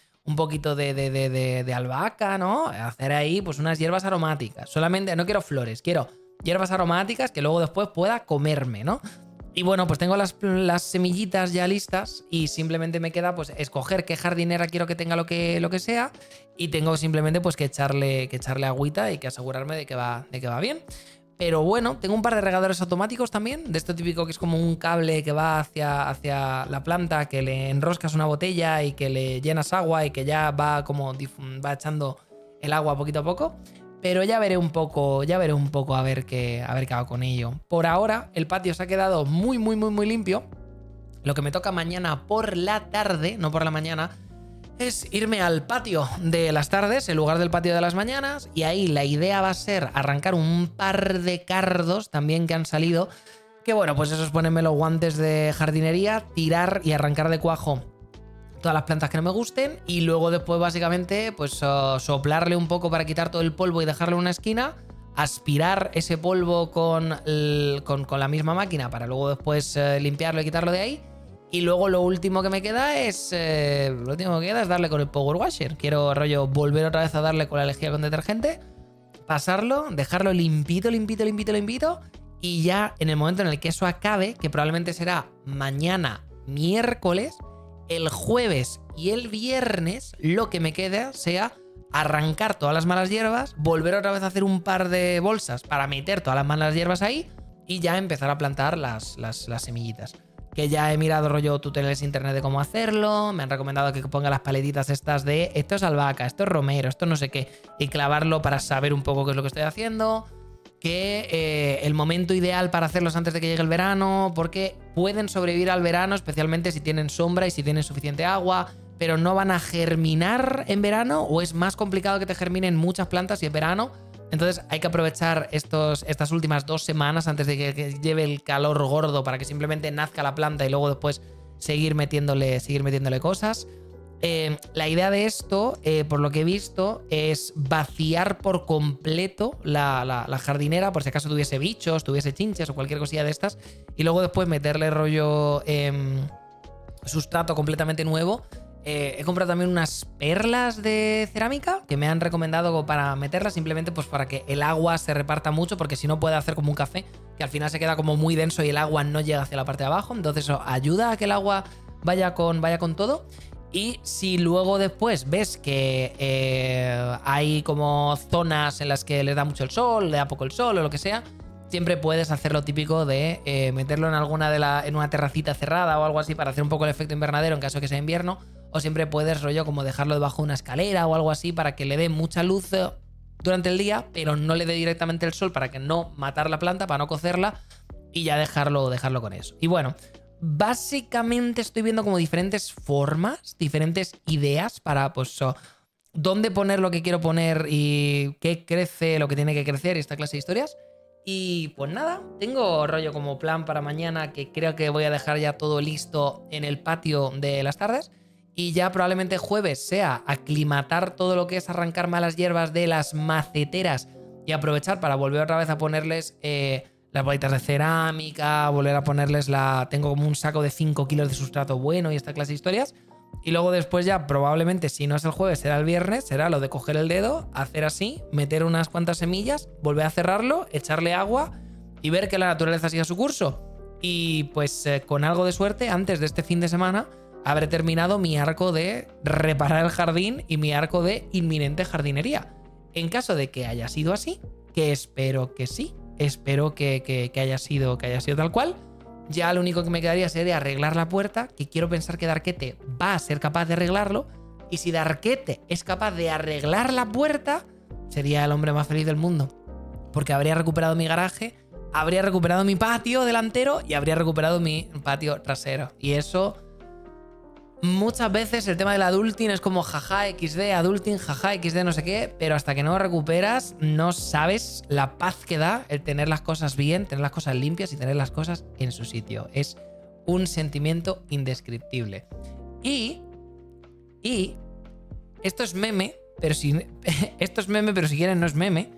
albahaca, ¿no? Hacer ahí pues unas hierbas aromáticas. Solamente no quiero flores, quiero hierbas aromáticas que luego después pueda comerme, ¿no? Y bueno, pues tengo las semillitas ya listas y simplemente me queda pues escoger qué jardinera quiero que tenga lo que sea y tengo simplemente pues que echarle agüita y que asegurarme de que va bien. Pero bueno, tengo un par de regadores automáticos también, de esto típico que es como un cable que va hacia la planta, que le enroscas una botella y que le llenas agua y que ya va va echando el agua poquito a poco. Pero ya veré un poco a ver qué hago con ello. Por ahora, el patio se ha quedado muy limpio. Lo que me toca mañana por la tarde, no por la mañana, es irme al patio de las tardes en lugar del patio de las mañanas. Y ahí la idea va a ser arrancar un par de cardos también que han salido. Que bueno, pues eso es ponerme los guantes de jardinería, tirar y arrancar de cuajo todas las plantas que no me gusten y luego después básicamente pues soplarle un poco para quitar todo el polvo y dejarlo en una esquina, aspirar ese polvo con la misma máquina para luego después limpiarlo y quitarlo de ahí. Y luego lo último que me queda es darle con el Power Washer. Quiero rollo volver otra vez a darle con la lejía con detergente, pasarlo, dejarlo limpito y ya en el momento en el que eso acabe, que probablemente será mañana miércoles, el jueves y el viernes lo que me queda sea arrancar todas las malas hierbas, volver otra vez a hacer un par de bolsas para meter todas las malas hierbas ahí y ya empezar a plantar las semillitas. Que ya he mirado rollo tutoriales en internet de cómo hacerlo, me han recomendado que ponga las paletitas estas de esto es albahaca, esto es romero, esto no sé qué, y clavarlo para saber un poco qué es lo que estoy haciendo. Que el momento ideal para hacerlos antes de que llegue el verano, porque pueden sobrevivir al verano, especialmente si tienen sombra y si tienen suficiente agua, pero no van a germinar en verano, o es más complicado que te germinen muchas plantas si es verano. Entonces hay que aprovechar estas últimas 2 semanas antes de que lleve el calor gordo para que simplemente nazca la planta y luego después seguir metiéndole cosas. La idea de esto, por lo que he visto, es vaciar por completo la jardinera, por si acaso tuviese bichos, tuviese chinches o cualquier cosilla de estas, y luego después meterle rollo sustrato completamente nuevo. He comprado también unas perlas de cerámica que me han recomendado para meterlas, simplemente pues para que el agua se reparta mucho, porque si no puede hacer como un café, que al final se queda como muy denso y el agua no llega hacia la parte de abajo. Entonces eso ayuda a que el agua vaya con todo. Y si luego después ves que hay como zonas en las que les da mucho el sol, le da poco el sol o lo que sea, siempre puedes hacer lo típico de meterlo en en una terracita cerrada o algo así para hacer un poco el efecto invernadero en caso de que sea invierno. O siempre puedes rollo como dejarlo debajo de una escalera o algo así para que le dé mucha luz durante el día, pero no le dé directamente el sol, para que no matar la planta, para no cocerla, y ya dejarlo con eso. Y bueno, básicamente estoy viendo como diferentes formas, diferentes ideas para pues dónde poner lo que quiero poner y qué crece lo que tiene que crecer y esta clase de historias. Y pues nada, tengo rollo como plan para mañana, que creo que voy a dejar ya todo listo en el patio de las tardes. Y ya probablemente jueves sea aclimatar todo lo que es arrancar malas hierbas de las maceteras y aprovechar para volver otra vez a ponerles las bolitas de cerámica, volver a ponerles tengo como un saco de 5 kilos de sustrato bueno y esta clase de historias. Y luego después ya probablemente, si no es el jueves, será el viernes, será lo de coger el dedo, hacer así, meter unas cuantas semillas, volver a cerrarlo, echarle agua y ver que la naturaleza siga su curso. Y pues con algo de suerte, antes de este fin de semana, habré terminado mi arco de reparar el jardín y mi arco de inminente jardinería. En caso de que haya sido así, que espero que sí, espero que haya sido tal cual, ya lo único que me quedaría sería arreglar la puerta, que quiero pensar que Darkete va a ser capaz de arreglarlo, y si Darkete es capaz de arreglar la puerta, sería el hombre más feliz del mundo, porque habría recuperado mi garaje, habría recuperado mi patio delantero y habría recuperado mi patio trasero. Y eso, muchas veces el tema del adulting es como jaja XD, adulting, jaja XD, no sé qué, pero hasta que no lo recuperas no sabes la paz que da el tener las cosas bien, tener las cosas limpias y tener las cosas en su sitio. Es un sentimiento indescriptible. Y esto es meme, pero si esto es meme, pero si quieren no es meme.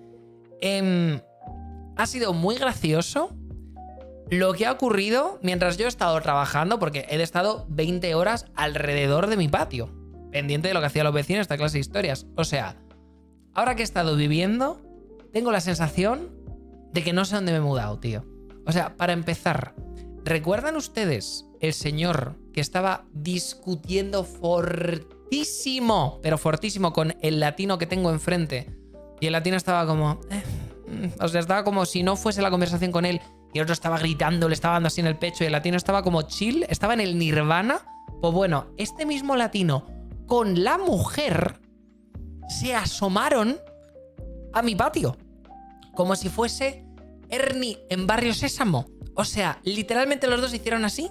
Ha sido muy gracioso lo que ha ocurrido mientras yo he estado trabajando, porque he estado 20 horas alrededor de mi patio, pendiente de lo que hacían los vecinos, esta clase de historias. O sea, ahora que he estado viviendo, tengo la sensación de que no sé dónde me he mudado, tío. O sea, para empezar, ¿recuerdan ustedes el señor que estaba discutiendo fortísimo, pero fortísimo, con el latino que tengo enfrente? Y el latino estaba como... O sea, estaba como si no fuese la conversación con él, y el otro estaba gritando, le estaba dando así en el pecho, y el latino estaba como chill, estaba en el nirvana. Pues bueno, este mismo latino con la mujer se asomaron a mi patio, como si fuese Ernie en Barrio Sésamo. O sea, literalmente los dos hicieron así.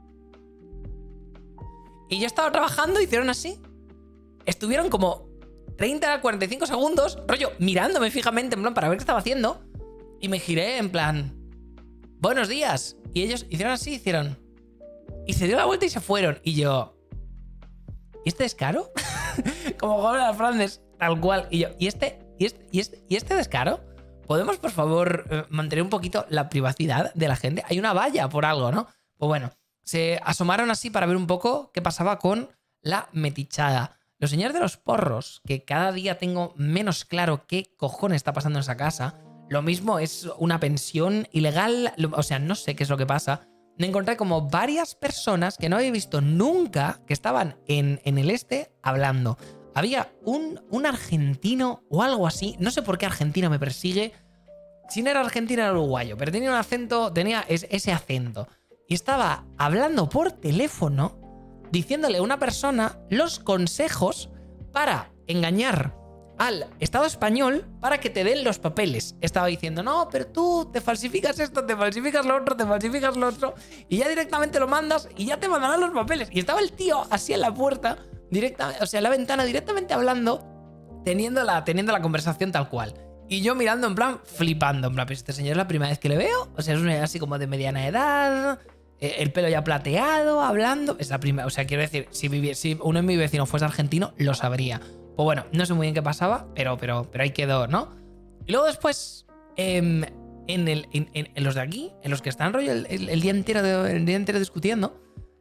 Y yo estaba trabajando, hicieron así. Estuvieron como 30 a 45 segundos, rollo, mirándome fijamente, en plan, para ver qué estaba haciendo. Y me giré, en plan, buenos días. Y ellos hicieron así, hicieron. Y se dio la vuelta y se fueron. Y yo, ¿y este descaro? Como Juan de las Flandes, tal cual. Y yo, ¿y este descaro? ¿Podemos, por favor, mantener un poquito la privacidad de la gente? Hay una valla por algo, ¿no? Pues bueno, se asomaron así para ver un poco qué pasaba con la metichada. Los señores de los porros, que cada día tengo menos claro qué cojones está pasando en esa casa. Lo mismo es una pensión ilegal, o sea, no sé qué es lo que pasa. Me encontré como varias personas que no había visto nunca, que estaban en el este hablando. Había un argentino o algo así, no sé por qué argentino me persigue. Si no era argentino era uruguayo, pero tenía un acento, tenía ese acento. Y estaba hablando por teléfono, diciéndole a una persona los consejos para engañar al Estado español para que te den los papeles. Estaba diciendo, no, pero tú te falsificas esto, te falsificas lo otro, te falsificas lo otro, y ya directamente lo mandas y ya te mandarán los papeles. Y estaba el tío así en la puerta, directamente, o sea, en la ventana, directamente hablando, teniendo la conversación tal cual. Y yo mirando en plan, flipando, en plan, pero este señor es la primera vez que le veo. O sea, es así como de mediana edad, el pelo ya plateado, hablando. Es la primera. O sea, quiero decir, si uno de mis vecinos fuese argentino, lo sabría. Pues bueno, no sé muy bien qué pasaba, pero ahí quedó, ¿no? Y luego después, en los de aquí, en los que están rollo el día entero discutiendo,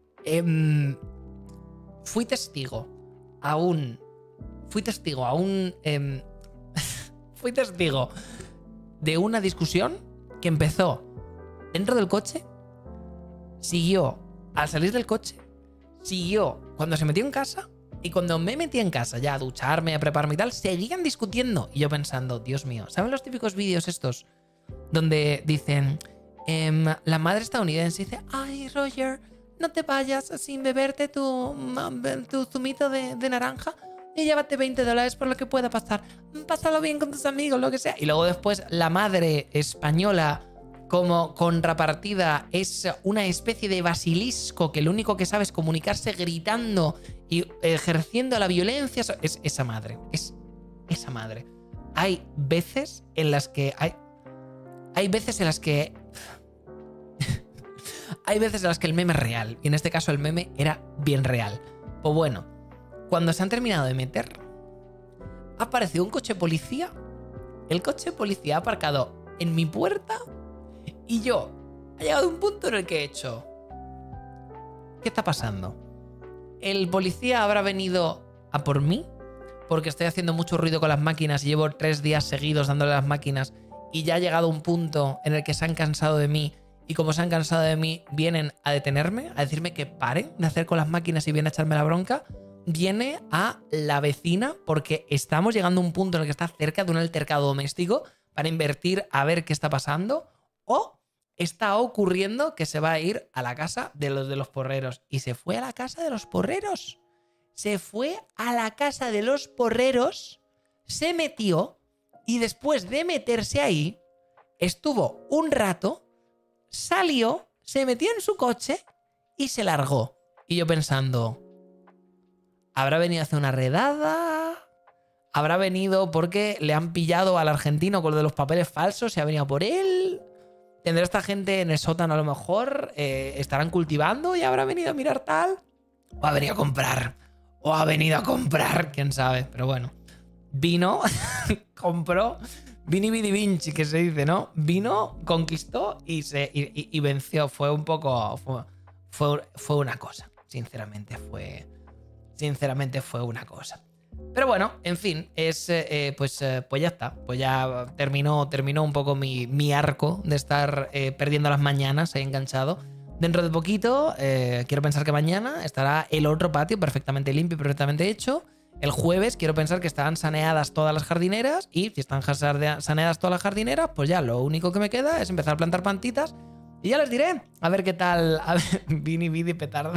fui testigo a un fui testigo de una discusión que empezó dentro del coche, siguió al salir del coche, siguió cuando se metió en casa, y cuando me metí en casa ya a ducharme, a prepararme y tal, seguían discutiendo. Y yo pensando, Dios mío, ¿saben los típicos vídeos estos donde dicen, la madre estadounidense dice, ay, Roger, no te vayas sin beberte tu zumito de naranja y llévate $20 por lo que pueda pasar. Pásalo bien con tus amigos, lo que sea. Y luego después la madre española, como contrapartida, es una especie de basilisco que lo único que sabe es comunicarse gritando y ejerciendo la violencia. Es esa madre. Es esa madre. Hay veces en las que... Hay veces en las que... hay veces en las que el meme es real. Y en este caso el meme era bien real. Pues bueno, cuando se han terminado de meter, ha aparecido un coche policía. El coche policía ha aparcado en mi puerta. Y yo, ha llegado un punto en el que he hecho, ¿qué está pasando? ¿El policía habrá venido a por mí? Porque estoy haciendo mucho ruido con las máquinas y llevo 3 días seguidos dándole a las máquinas y ya ha llegado un punto en el que se han cansado de mí, y como se han cansado de mí, vienen a detenerme, a decirme que paren de hacer con las máquinas y vienen a echarme la bronca. Viene a la vecina porque estamos llegando a un punto en el que está cerca de un altercado doméstico para invertir a ver qué está pasando. O está ocurriendo que se va a ir a la casa de los porreros. Y se fue a la casa de los porreros. Se fue a la casa de los porreros, se metió, y después de meterse ahí, estuvo un rato, salió, se metió en su coche y se largó. Y yo pensando, ¿habrá venido a hacer una redada? ¿Habrá venido porque le han pillado al argentino con lo de los papeles falsos y ha venido por él? ¿Tendrá esta gente en el sótano a lo mejor? ¿Estarán cultivando y habrá venido a mirar tal? ¿O ha venido a comprar? ¿O ha venido a comprar? ¿Quién sabe? Pero bueno, vino, compró, vini vidi vinci, que se dice, ¿no? Vino, conquistó y venció. Fue un poco... Fue una cosa. Sinceramente fue una cosa. Pero bueno, en fin, pues ya está. Pues ya terminó un poco mi arco de estar perdiendo las mañanas, enganchado. Dentro de poquito, quiero pensar que mañana estará el otro patio perfectamente limpio y perfectamente hecho. El jueves quiero pensar que estarán saneadas todas las jardineras, y si están saneadas todas las jardineras, pues ya lo único que me queda es empezar a plantar plantitas y ya les diré. A ver qué tal. A ver, vini vidi petardo.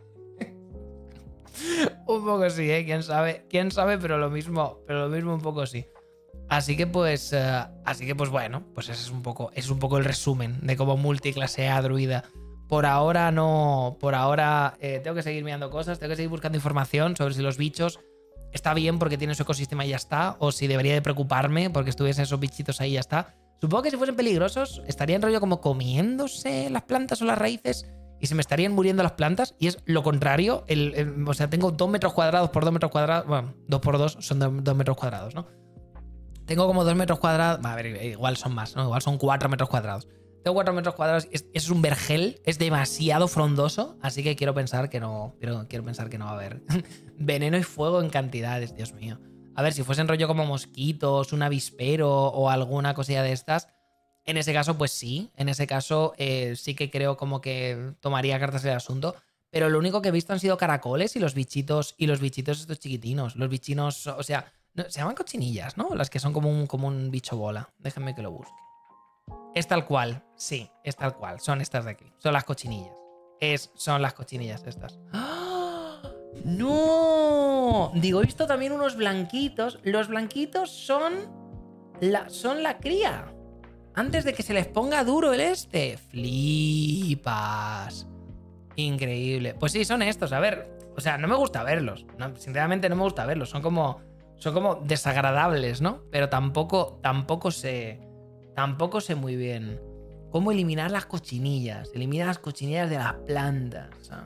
Un poco sí, quién sabe, pero lo mismo un poco sí. Así que pues bueno, pues ese es un poco el resumen de cómo multiclasea druida. Por ahora tengo que seguir mirando cosas, tengo que seguir buscando información sobre si los bichos está bien porque tienen su ecosistema y ya está, o si debería de preocuparme porque estuviesen esos bichitos ahí y ya está. Supongo que si fuesen peligrosos estarían rollo como comiéndose las plantas o las raíces y se me estarían muriendo las plantas, y es lo contrario. O sea, tengo 2 metros cuadrados por 2 metros cuadrados. Bueno, 2 por 2 son 2 metros cuadrados, ¿no? Tengo como 2 metros cuadrados. A ver, igual son más, ¿no? Igual son 4 metros cuadrados. Tengo 4 metros cuadrados. Es un vergel. Es demasiado frondoso. Así que quiero pensar que no. Pero quiero pensar que no va a haber veneno y fuego en cantidades, Dios mío. A ver, si fuesen rollo como mosquitos, un avispero o alguna cosilla de estas, en ese caso, pues sí. En ese caso, sí que creo como que tomaría cartas en el asunto. Pero lo único que he visto han sido caracoles y los bichitos estos chiquitinos. Los bichinos, o sea, no, se llaman cochinillas, ¿no? Las que son como un bicho bola. Déjenme que lo busque. Es tal cual, sí, es tal cual. Son estas de aquí. Son las cochinillas. Son las cochinillas estas. ¡Ah! ¡No! Digo, he visto también unos blanquitos. Los blanquitos son la cría. Antes de que se les ponga duro el este. Flipas. Increíble. Pues sí, son estos. A ver, o sea, no me gusta verlos. No, sinceramente no me gusta verlos. Son como desagradables, ¿no? Pero tampoco sé muy bien cómo eliminar las cochinillas. Elimina las cochinillas de las plantas.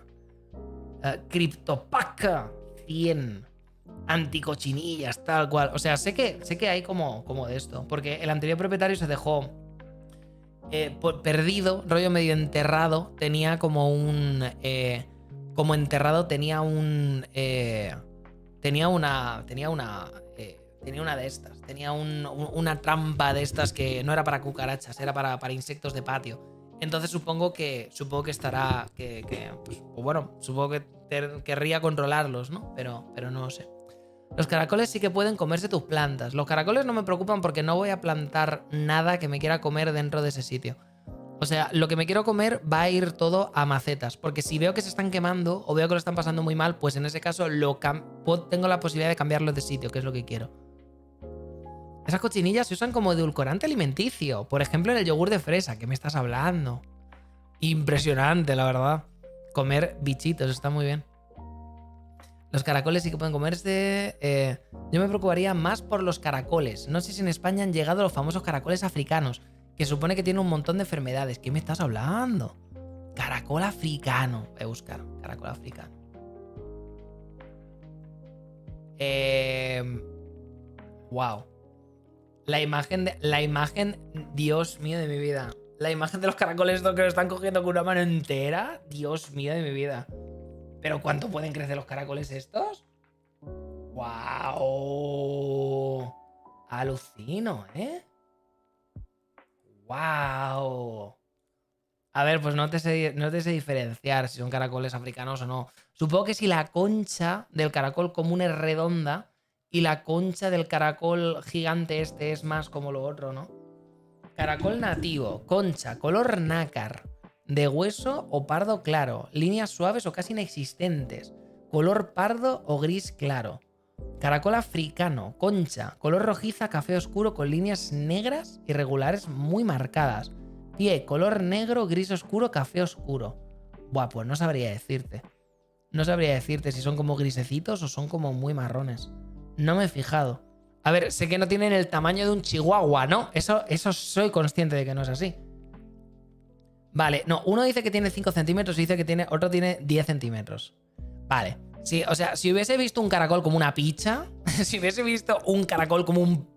Cryptopaca 100. Anticochinillas, tal cual. O sea, sé que hay como de esto. Porque el anterior propietario se dejó perdido, rollo medio enterrado. Tenía como un... como enterrado tenía un... tenía una de estas. Tenía una trampa de estas que no era para cucarachas, era para insectos de patio. Entonces supongo que estará... pues bueno, supongo que querría controlarlos, ¿no? Pero no lo sé. Los caracoles sí que pueden comerse tus plantas. Los caracoles no me preocupan porque no voy a plantar nada que me quiera comer dentro de ese sitio. O sea, lo que me quiero comer va a ir todo a macetas. Porque si veo que se están quemando o veo que lo están pasando muy mal, pues en ese caso tengo la posibilidad de cambiarlo de sitio, que es lo que quiero. Esas cochinillas se usan como edulcorante alimenticio. Por ejemplo, en el yogur de fresa. ¿Qué me estás hablando? Impresionante, la verdad. Comer bichitos, está muy bien. Los caracoles sí que pueden comerse. Yo me preocuparía más por los caracoles. No sé si en España han llegado los famosos caracoles africanos, que supone que tienen un montón de enfermedades. ¿Qué me estás hablando? Caracol africano. Voy a buscar. Caracol africano. Wow. La imagen, Dios mío de mi vida. La imagen de los caracoles estos que lo están cogiendo con una mano entera. Dios mío de mi vida. ¿Pero cuánto pueden crecer los caracoles estos? ¡Wow! Alucino, ¿eh? ¡Wow! A ver, pues no te sé diferenciar si son caracoles africanos o no. Supongo que si la concha del caracol común es redonda y la concha del caracol gigante este es más como lo otro, ¿no? Caracol nativo, concha, color nácar, de hueso o pardo claro, líneas suaves o casi inexistentes, color pardo o gris claro. Caracol africano, concha, color rojiza, café oscuro con líneas negras irregulares muy marcadas. Pie, color negro, gris oscuro, café oscuro. Buah, pues no sabría decirte. No sabría decirte si son como grisecitos o son como muy marrones. No me he fijado. A ver, sé que no tienen el tamaño de un chihuahua, ¿no? Eso soy consciente de que no es así. Vale, no, uno dice que tiene 5 centímetros y dice que otro tiene 10 centímetros. Vale. Sí, o sea, si hubiese visto un caracol como una picha, si hubiese visto un caracol como un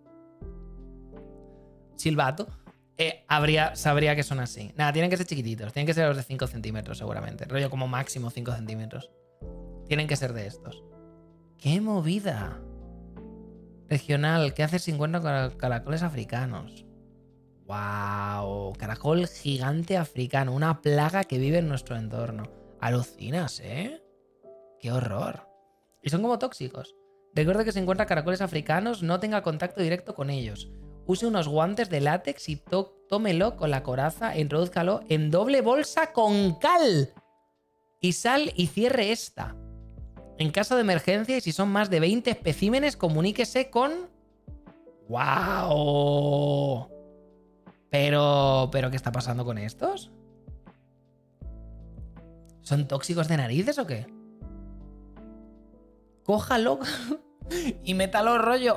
silbato, sabría que son así. Nada, tienen que ser chiquititos. Tienen que ser los de 5 centímetros seguramente. Rollo como máximo 5 centímetros. Tienen que ser de estos. ¡Qué movida! Regional, ¿qué haces si encuentras caracoles africanos? ¡Wow! Caracol gigante africano. Una plaga que vive en nuestro entorno. Alucinas, ¿eh? ¡Qué horror! Y son como tóxicos. Recuerde que si encuentra caracoles africanos, no tenga contacto directo con ellos. Use unos guantes de látex y tómelo con la coraza e introdúzcalo en doble bolsa con cal y sal y cierre esta. En caso de emergencia y si son más de 20 especímenes, comuníquese con... ¡Wow! ¿Pero qué está pasando con estos? ¿Son tóxicos de narices o qué? Cójalo y métalo rollo...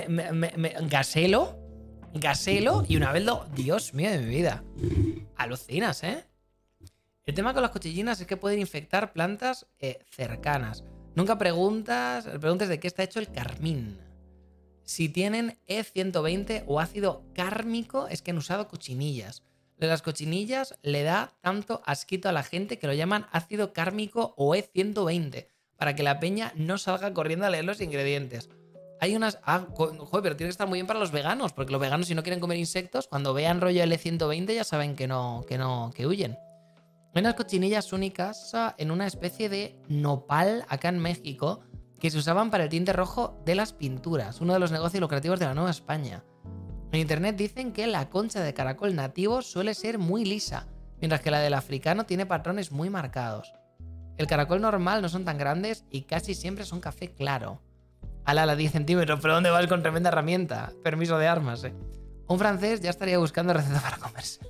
Gaselo y una vez lo... Dios mío de mi vida. Alucinas, ¿eh? El tema con las cochillinas es que pueden infectar plantas cercanas. Nunca preguntes de qué está hecho el carmín. Si tienen E120 o ácido cármico es que han usado cochinillas. De las cochinillas le da tanto asquito a la gente que lo llaman ácido cármico o E120 para que la peña no salga corriendo a leer los ingredientes. Hay unas... joder, pero tiene que estar muy bien para los veganos, porque los veganos si no quieren comer insectos, cuando vean rollo L120 ya saben que huyen. Hay unas cochinillas únicas en una especie de nopal acá en México que se usaban para el tinte rojo de las pinturas, uno de los negocios lucrativos de la Nueva España. En internet dicen que la concha de caracol nativo suele ser muy lisa, mientras que la del africano tiene patrones muy marcados. El caracol normal no son tan grandes y casi siempre son café claro. Ala, 10 centímetros, ¿pero dónde vas con tremenda herramienta? Permiso de armas, Un francés ya estaría buscando receta para comérselos.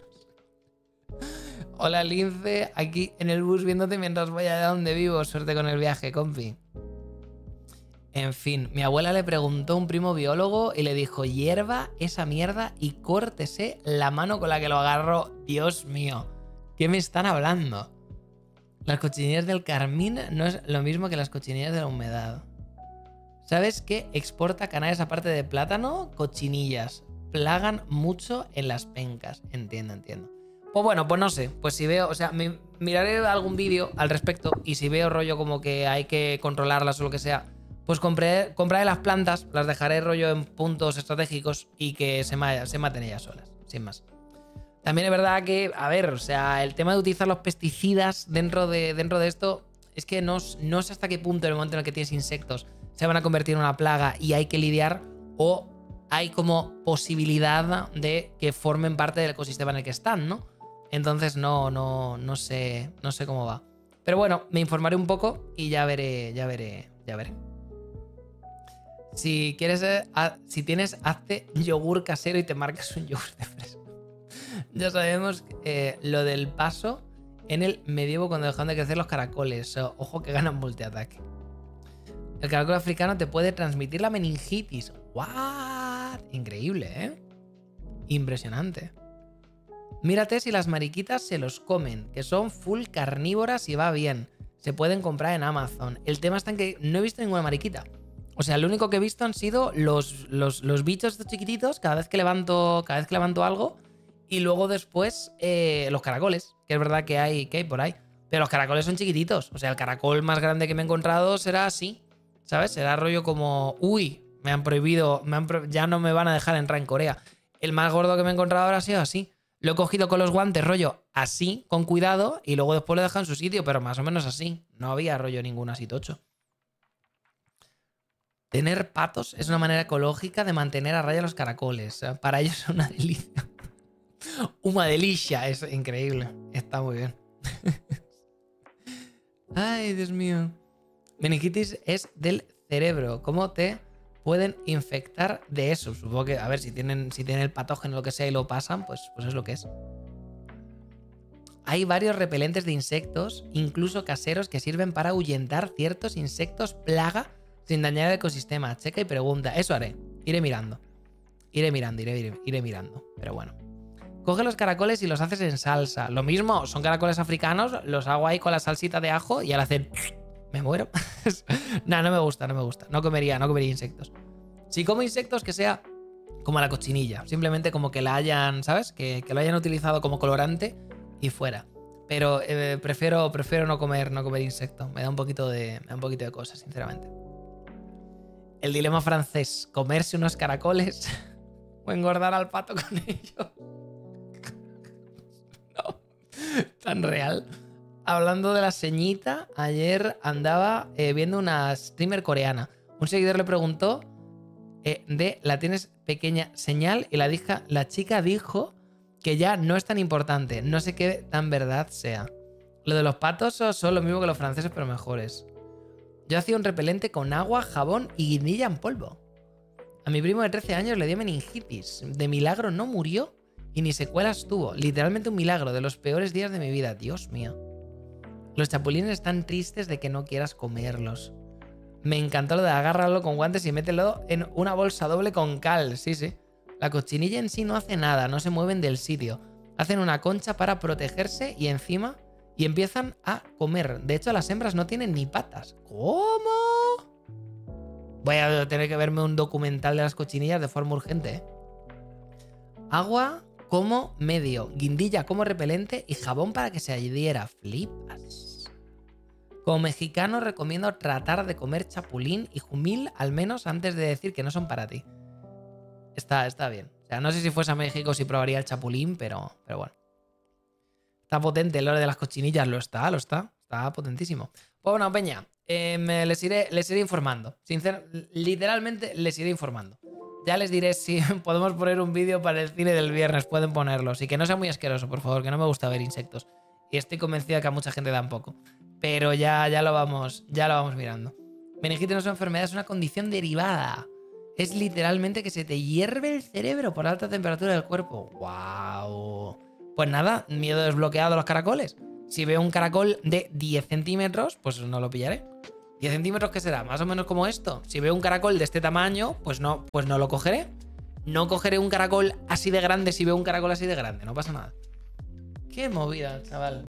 Hola, Lince, aquí en el bus viéndote mientras voy allá donde vivo. Suerte con el viaje, compi. En fin, mi abuela le preguntó a un primo biólogo y le dijo, hierva esa mierda y córtese la mano con la que lo agarró. Dios mío, ¿qué me están hablando? Las cochinillas del carmín no es lo mismo que las cochinillas de la humedad. ¿Sabes qué? Exporta Canarias aparte de plátano, cochinillas. Plagan mucho en las pencas. Entiendo. Pues bueno, pues no sé. Pues si veo, o sea, miraré algún vídeo al respecto y si veo rollo como que hay que controlarlas o lo que sea, pues compraré las plantas, las dejaré rollo en puntos estratégicos y que se maten ellas solas, sin más. También es verdad que, a ver, o sea, el tema de utilizar los pesticidas dentro de esto es que no sé hasta qué punto en el momento en el que tienes insectos se van a convertir en una plaga y hay que lidiar o hay como posibilidad de que formen parte del ecosistema en el que están, ¿no? Entonces no sé cómo va. Pero bueno, me informaré un poco y ya veré. Si quieres, si tienes, hazte yogur casero y te marcas un yogur de fresa. Ya sabemos lo del paso en el medievo cuando dejaron de crecer los caracoles. Ojo que ganan multiataque. El caracol africano te puede transmitir la meningitis. ¿What? Increíble, ¿eh? Impresionante. Mírate si las mariquitas se los comen, que son full carnívoras y va bien. Se pueden comprar en Amazon. El tema está en que no he visto ninguna mariquita. O sea, lo único que he visto han sido los bichos estos chiquititos cada vez que levanto algo. Y luego después los caracoles, que es verdad que hay por ahí. Pero los caracoles son chiquititos. O sea, el caracol más grande que me he encontrado será así. ¿Sabes? Será rollo como... Uy, me han prohibido... ya no me van a dejar entrar en Corea. El más gordo que me he encontrado ahora ha sido así. Lo he cogido con los guantes, rollo así, con cuidado. Y luego después lo he dejado en su sitio, pero más o menos así. No había rollo ninguno así tocho. Tener patos es una manera ecológica de mantener a raya los caracoles. Para ellos es una delicia. Una delicia, es increíble. Está muy bien. Ay, Dios mío. Meningitis es del cerebro. ¿Cómo te pueden infectar de eso? Supongo que, a ver, si tienen el patógeno o lo que sea y lo pasan, pues es lo que es. Hay varios repelentes de insectos, incluso caseros, que sirven para ahuyentar ciertos insectos plaga sin dañar el ecosistema. Checa y pregunta. Eso haré. Iré mirando. Iré mirando. Pero bueno. Coge los caracoles y los haces en salsa. Lo mismo, son caracoles africanos, los hago ahí con la salsita de ajo y al hacer... Me muero. Nah, no me gusta. No comería insectos. Si como insectos, que sea como la cochinilla. Simplemente como que la hayan, ¿sabes? Que lo hayan utilizado como colorante y fuera. Pero prefiero no comer insectos. Me da un poquito de cosas, sinceramente. El dilema francés. Comerse unos caracoles o engordar al pato con ellos. No. Tan real. Hablando de la ceñita, ayer andaba viendo una streamer coreana. Un seguidor le preguntó la tienes pequeña señal y la chica dijo que ya no es tan importante. No sé qué tan verdad sea. Lo de los patos son lo mismo que los franceses, pero mejores. Yo hacía un repelente con agua, jabón y guindilla en polvo. A mi primo de 13 años le dio meningitis. De milagro no murió y ni secuelas tuvo. Literalmente un milagro, de los peores días de mi vida. Dios mío. Los chapulines están tristes de que no quieras comerlos. Me encantó lo de agárralo con guantes y mételo en una bolsa doble con cal. Sí, sí. La cochinilla en sí no hace nada, no se mueven del sitio. Hacen una concha para protegerse y encima... Y empiezan a comer. De hecho, las hembras no tienen ni patas. ¿Cómo? Voy a tener que verme un documental de las cochinillas de forma urgente, ¿eh? Agua como medio, guindilla como repelente y jabón para que se adhiera. Flipas. Como mexicano recomiendo tratar de comer chapulín y jumil al menos antes de decir que no son para ti. Está bien. O sea, no sé si fuese a México si probaría el chapulín, pero bueno. Está potente el lore de las cochinillas, lo está. Está potentísimo. Pues bueno, peña, les iré informando. Literalmente les iré informando. Ya les diré si podemos poner un vídeo para el cine del viernes. Pueden ponerlo. Y que no sea muy asqueroso, por favor, que no me gusta ver insectos. Y estoy convencida que a mucha gente tampoco. Pero ya lo vamos mirando. Meningitis no es una enfermedad, es una condición derivada. Es literalmente que se te hierve el cerebro por alta temperatura del cuerpo. ¡Wow! Pues nada, miedo desbloqueado a los caracoles. Si veo un caracol de 10 centímetros, pues no lo pillaré. 10 centímetros, ¿qué será? Más o menos como esto. Si veo un caracol de este tamaño, pues no lo cogeré. No cogeré un caracol así de grande si veo un caracol así de grande. No pasa nada. Qué movida, chaval.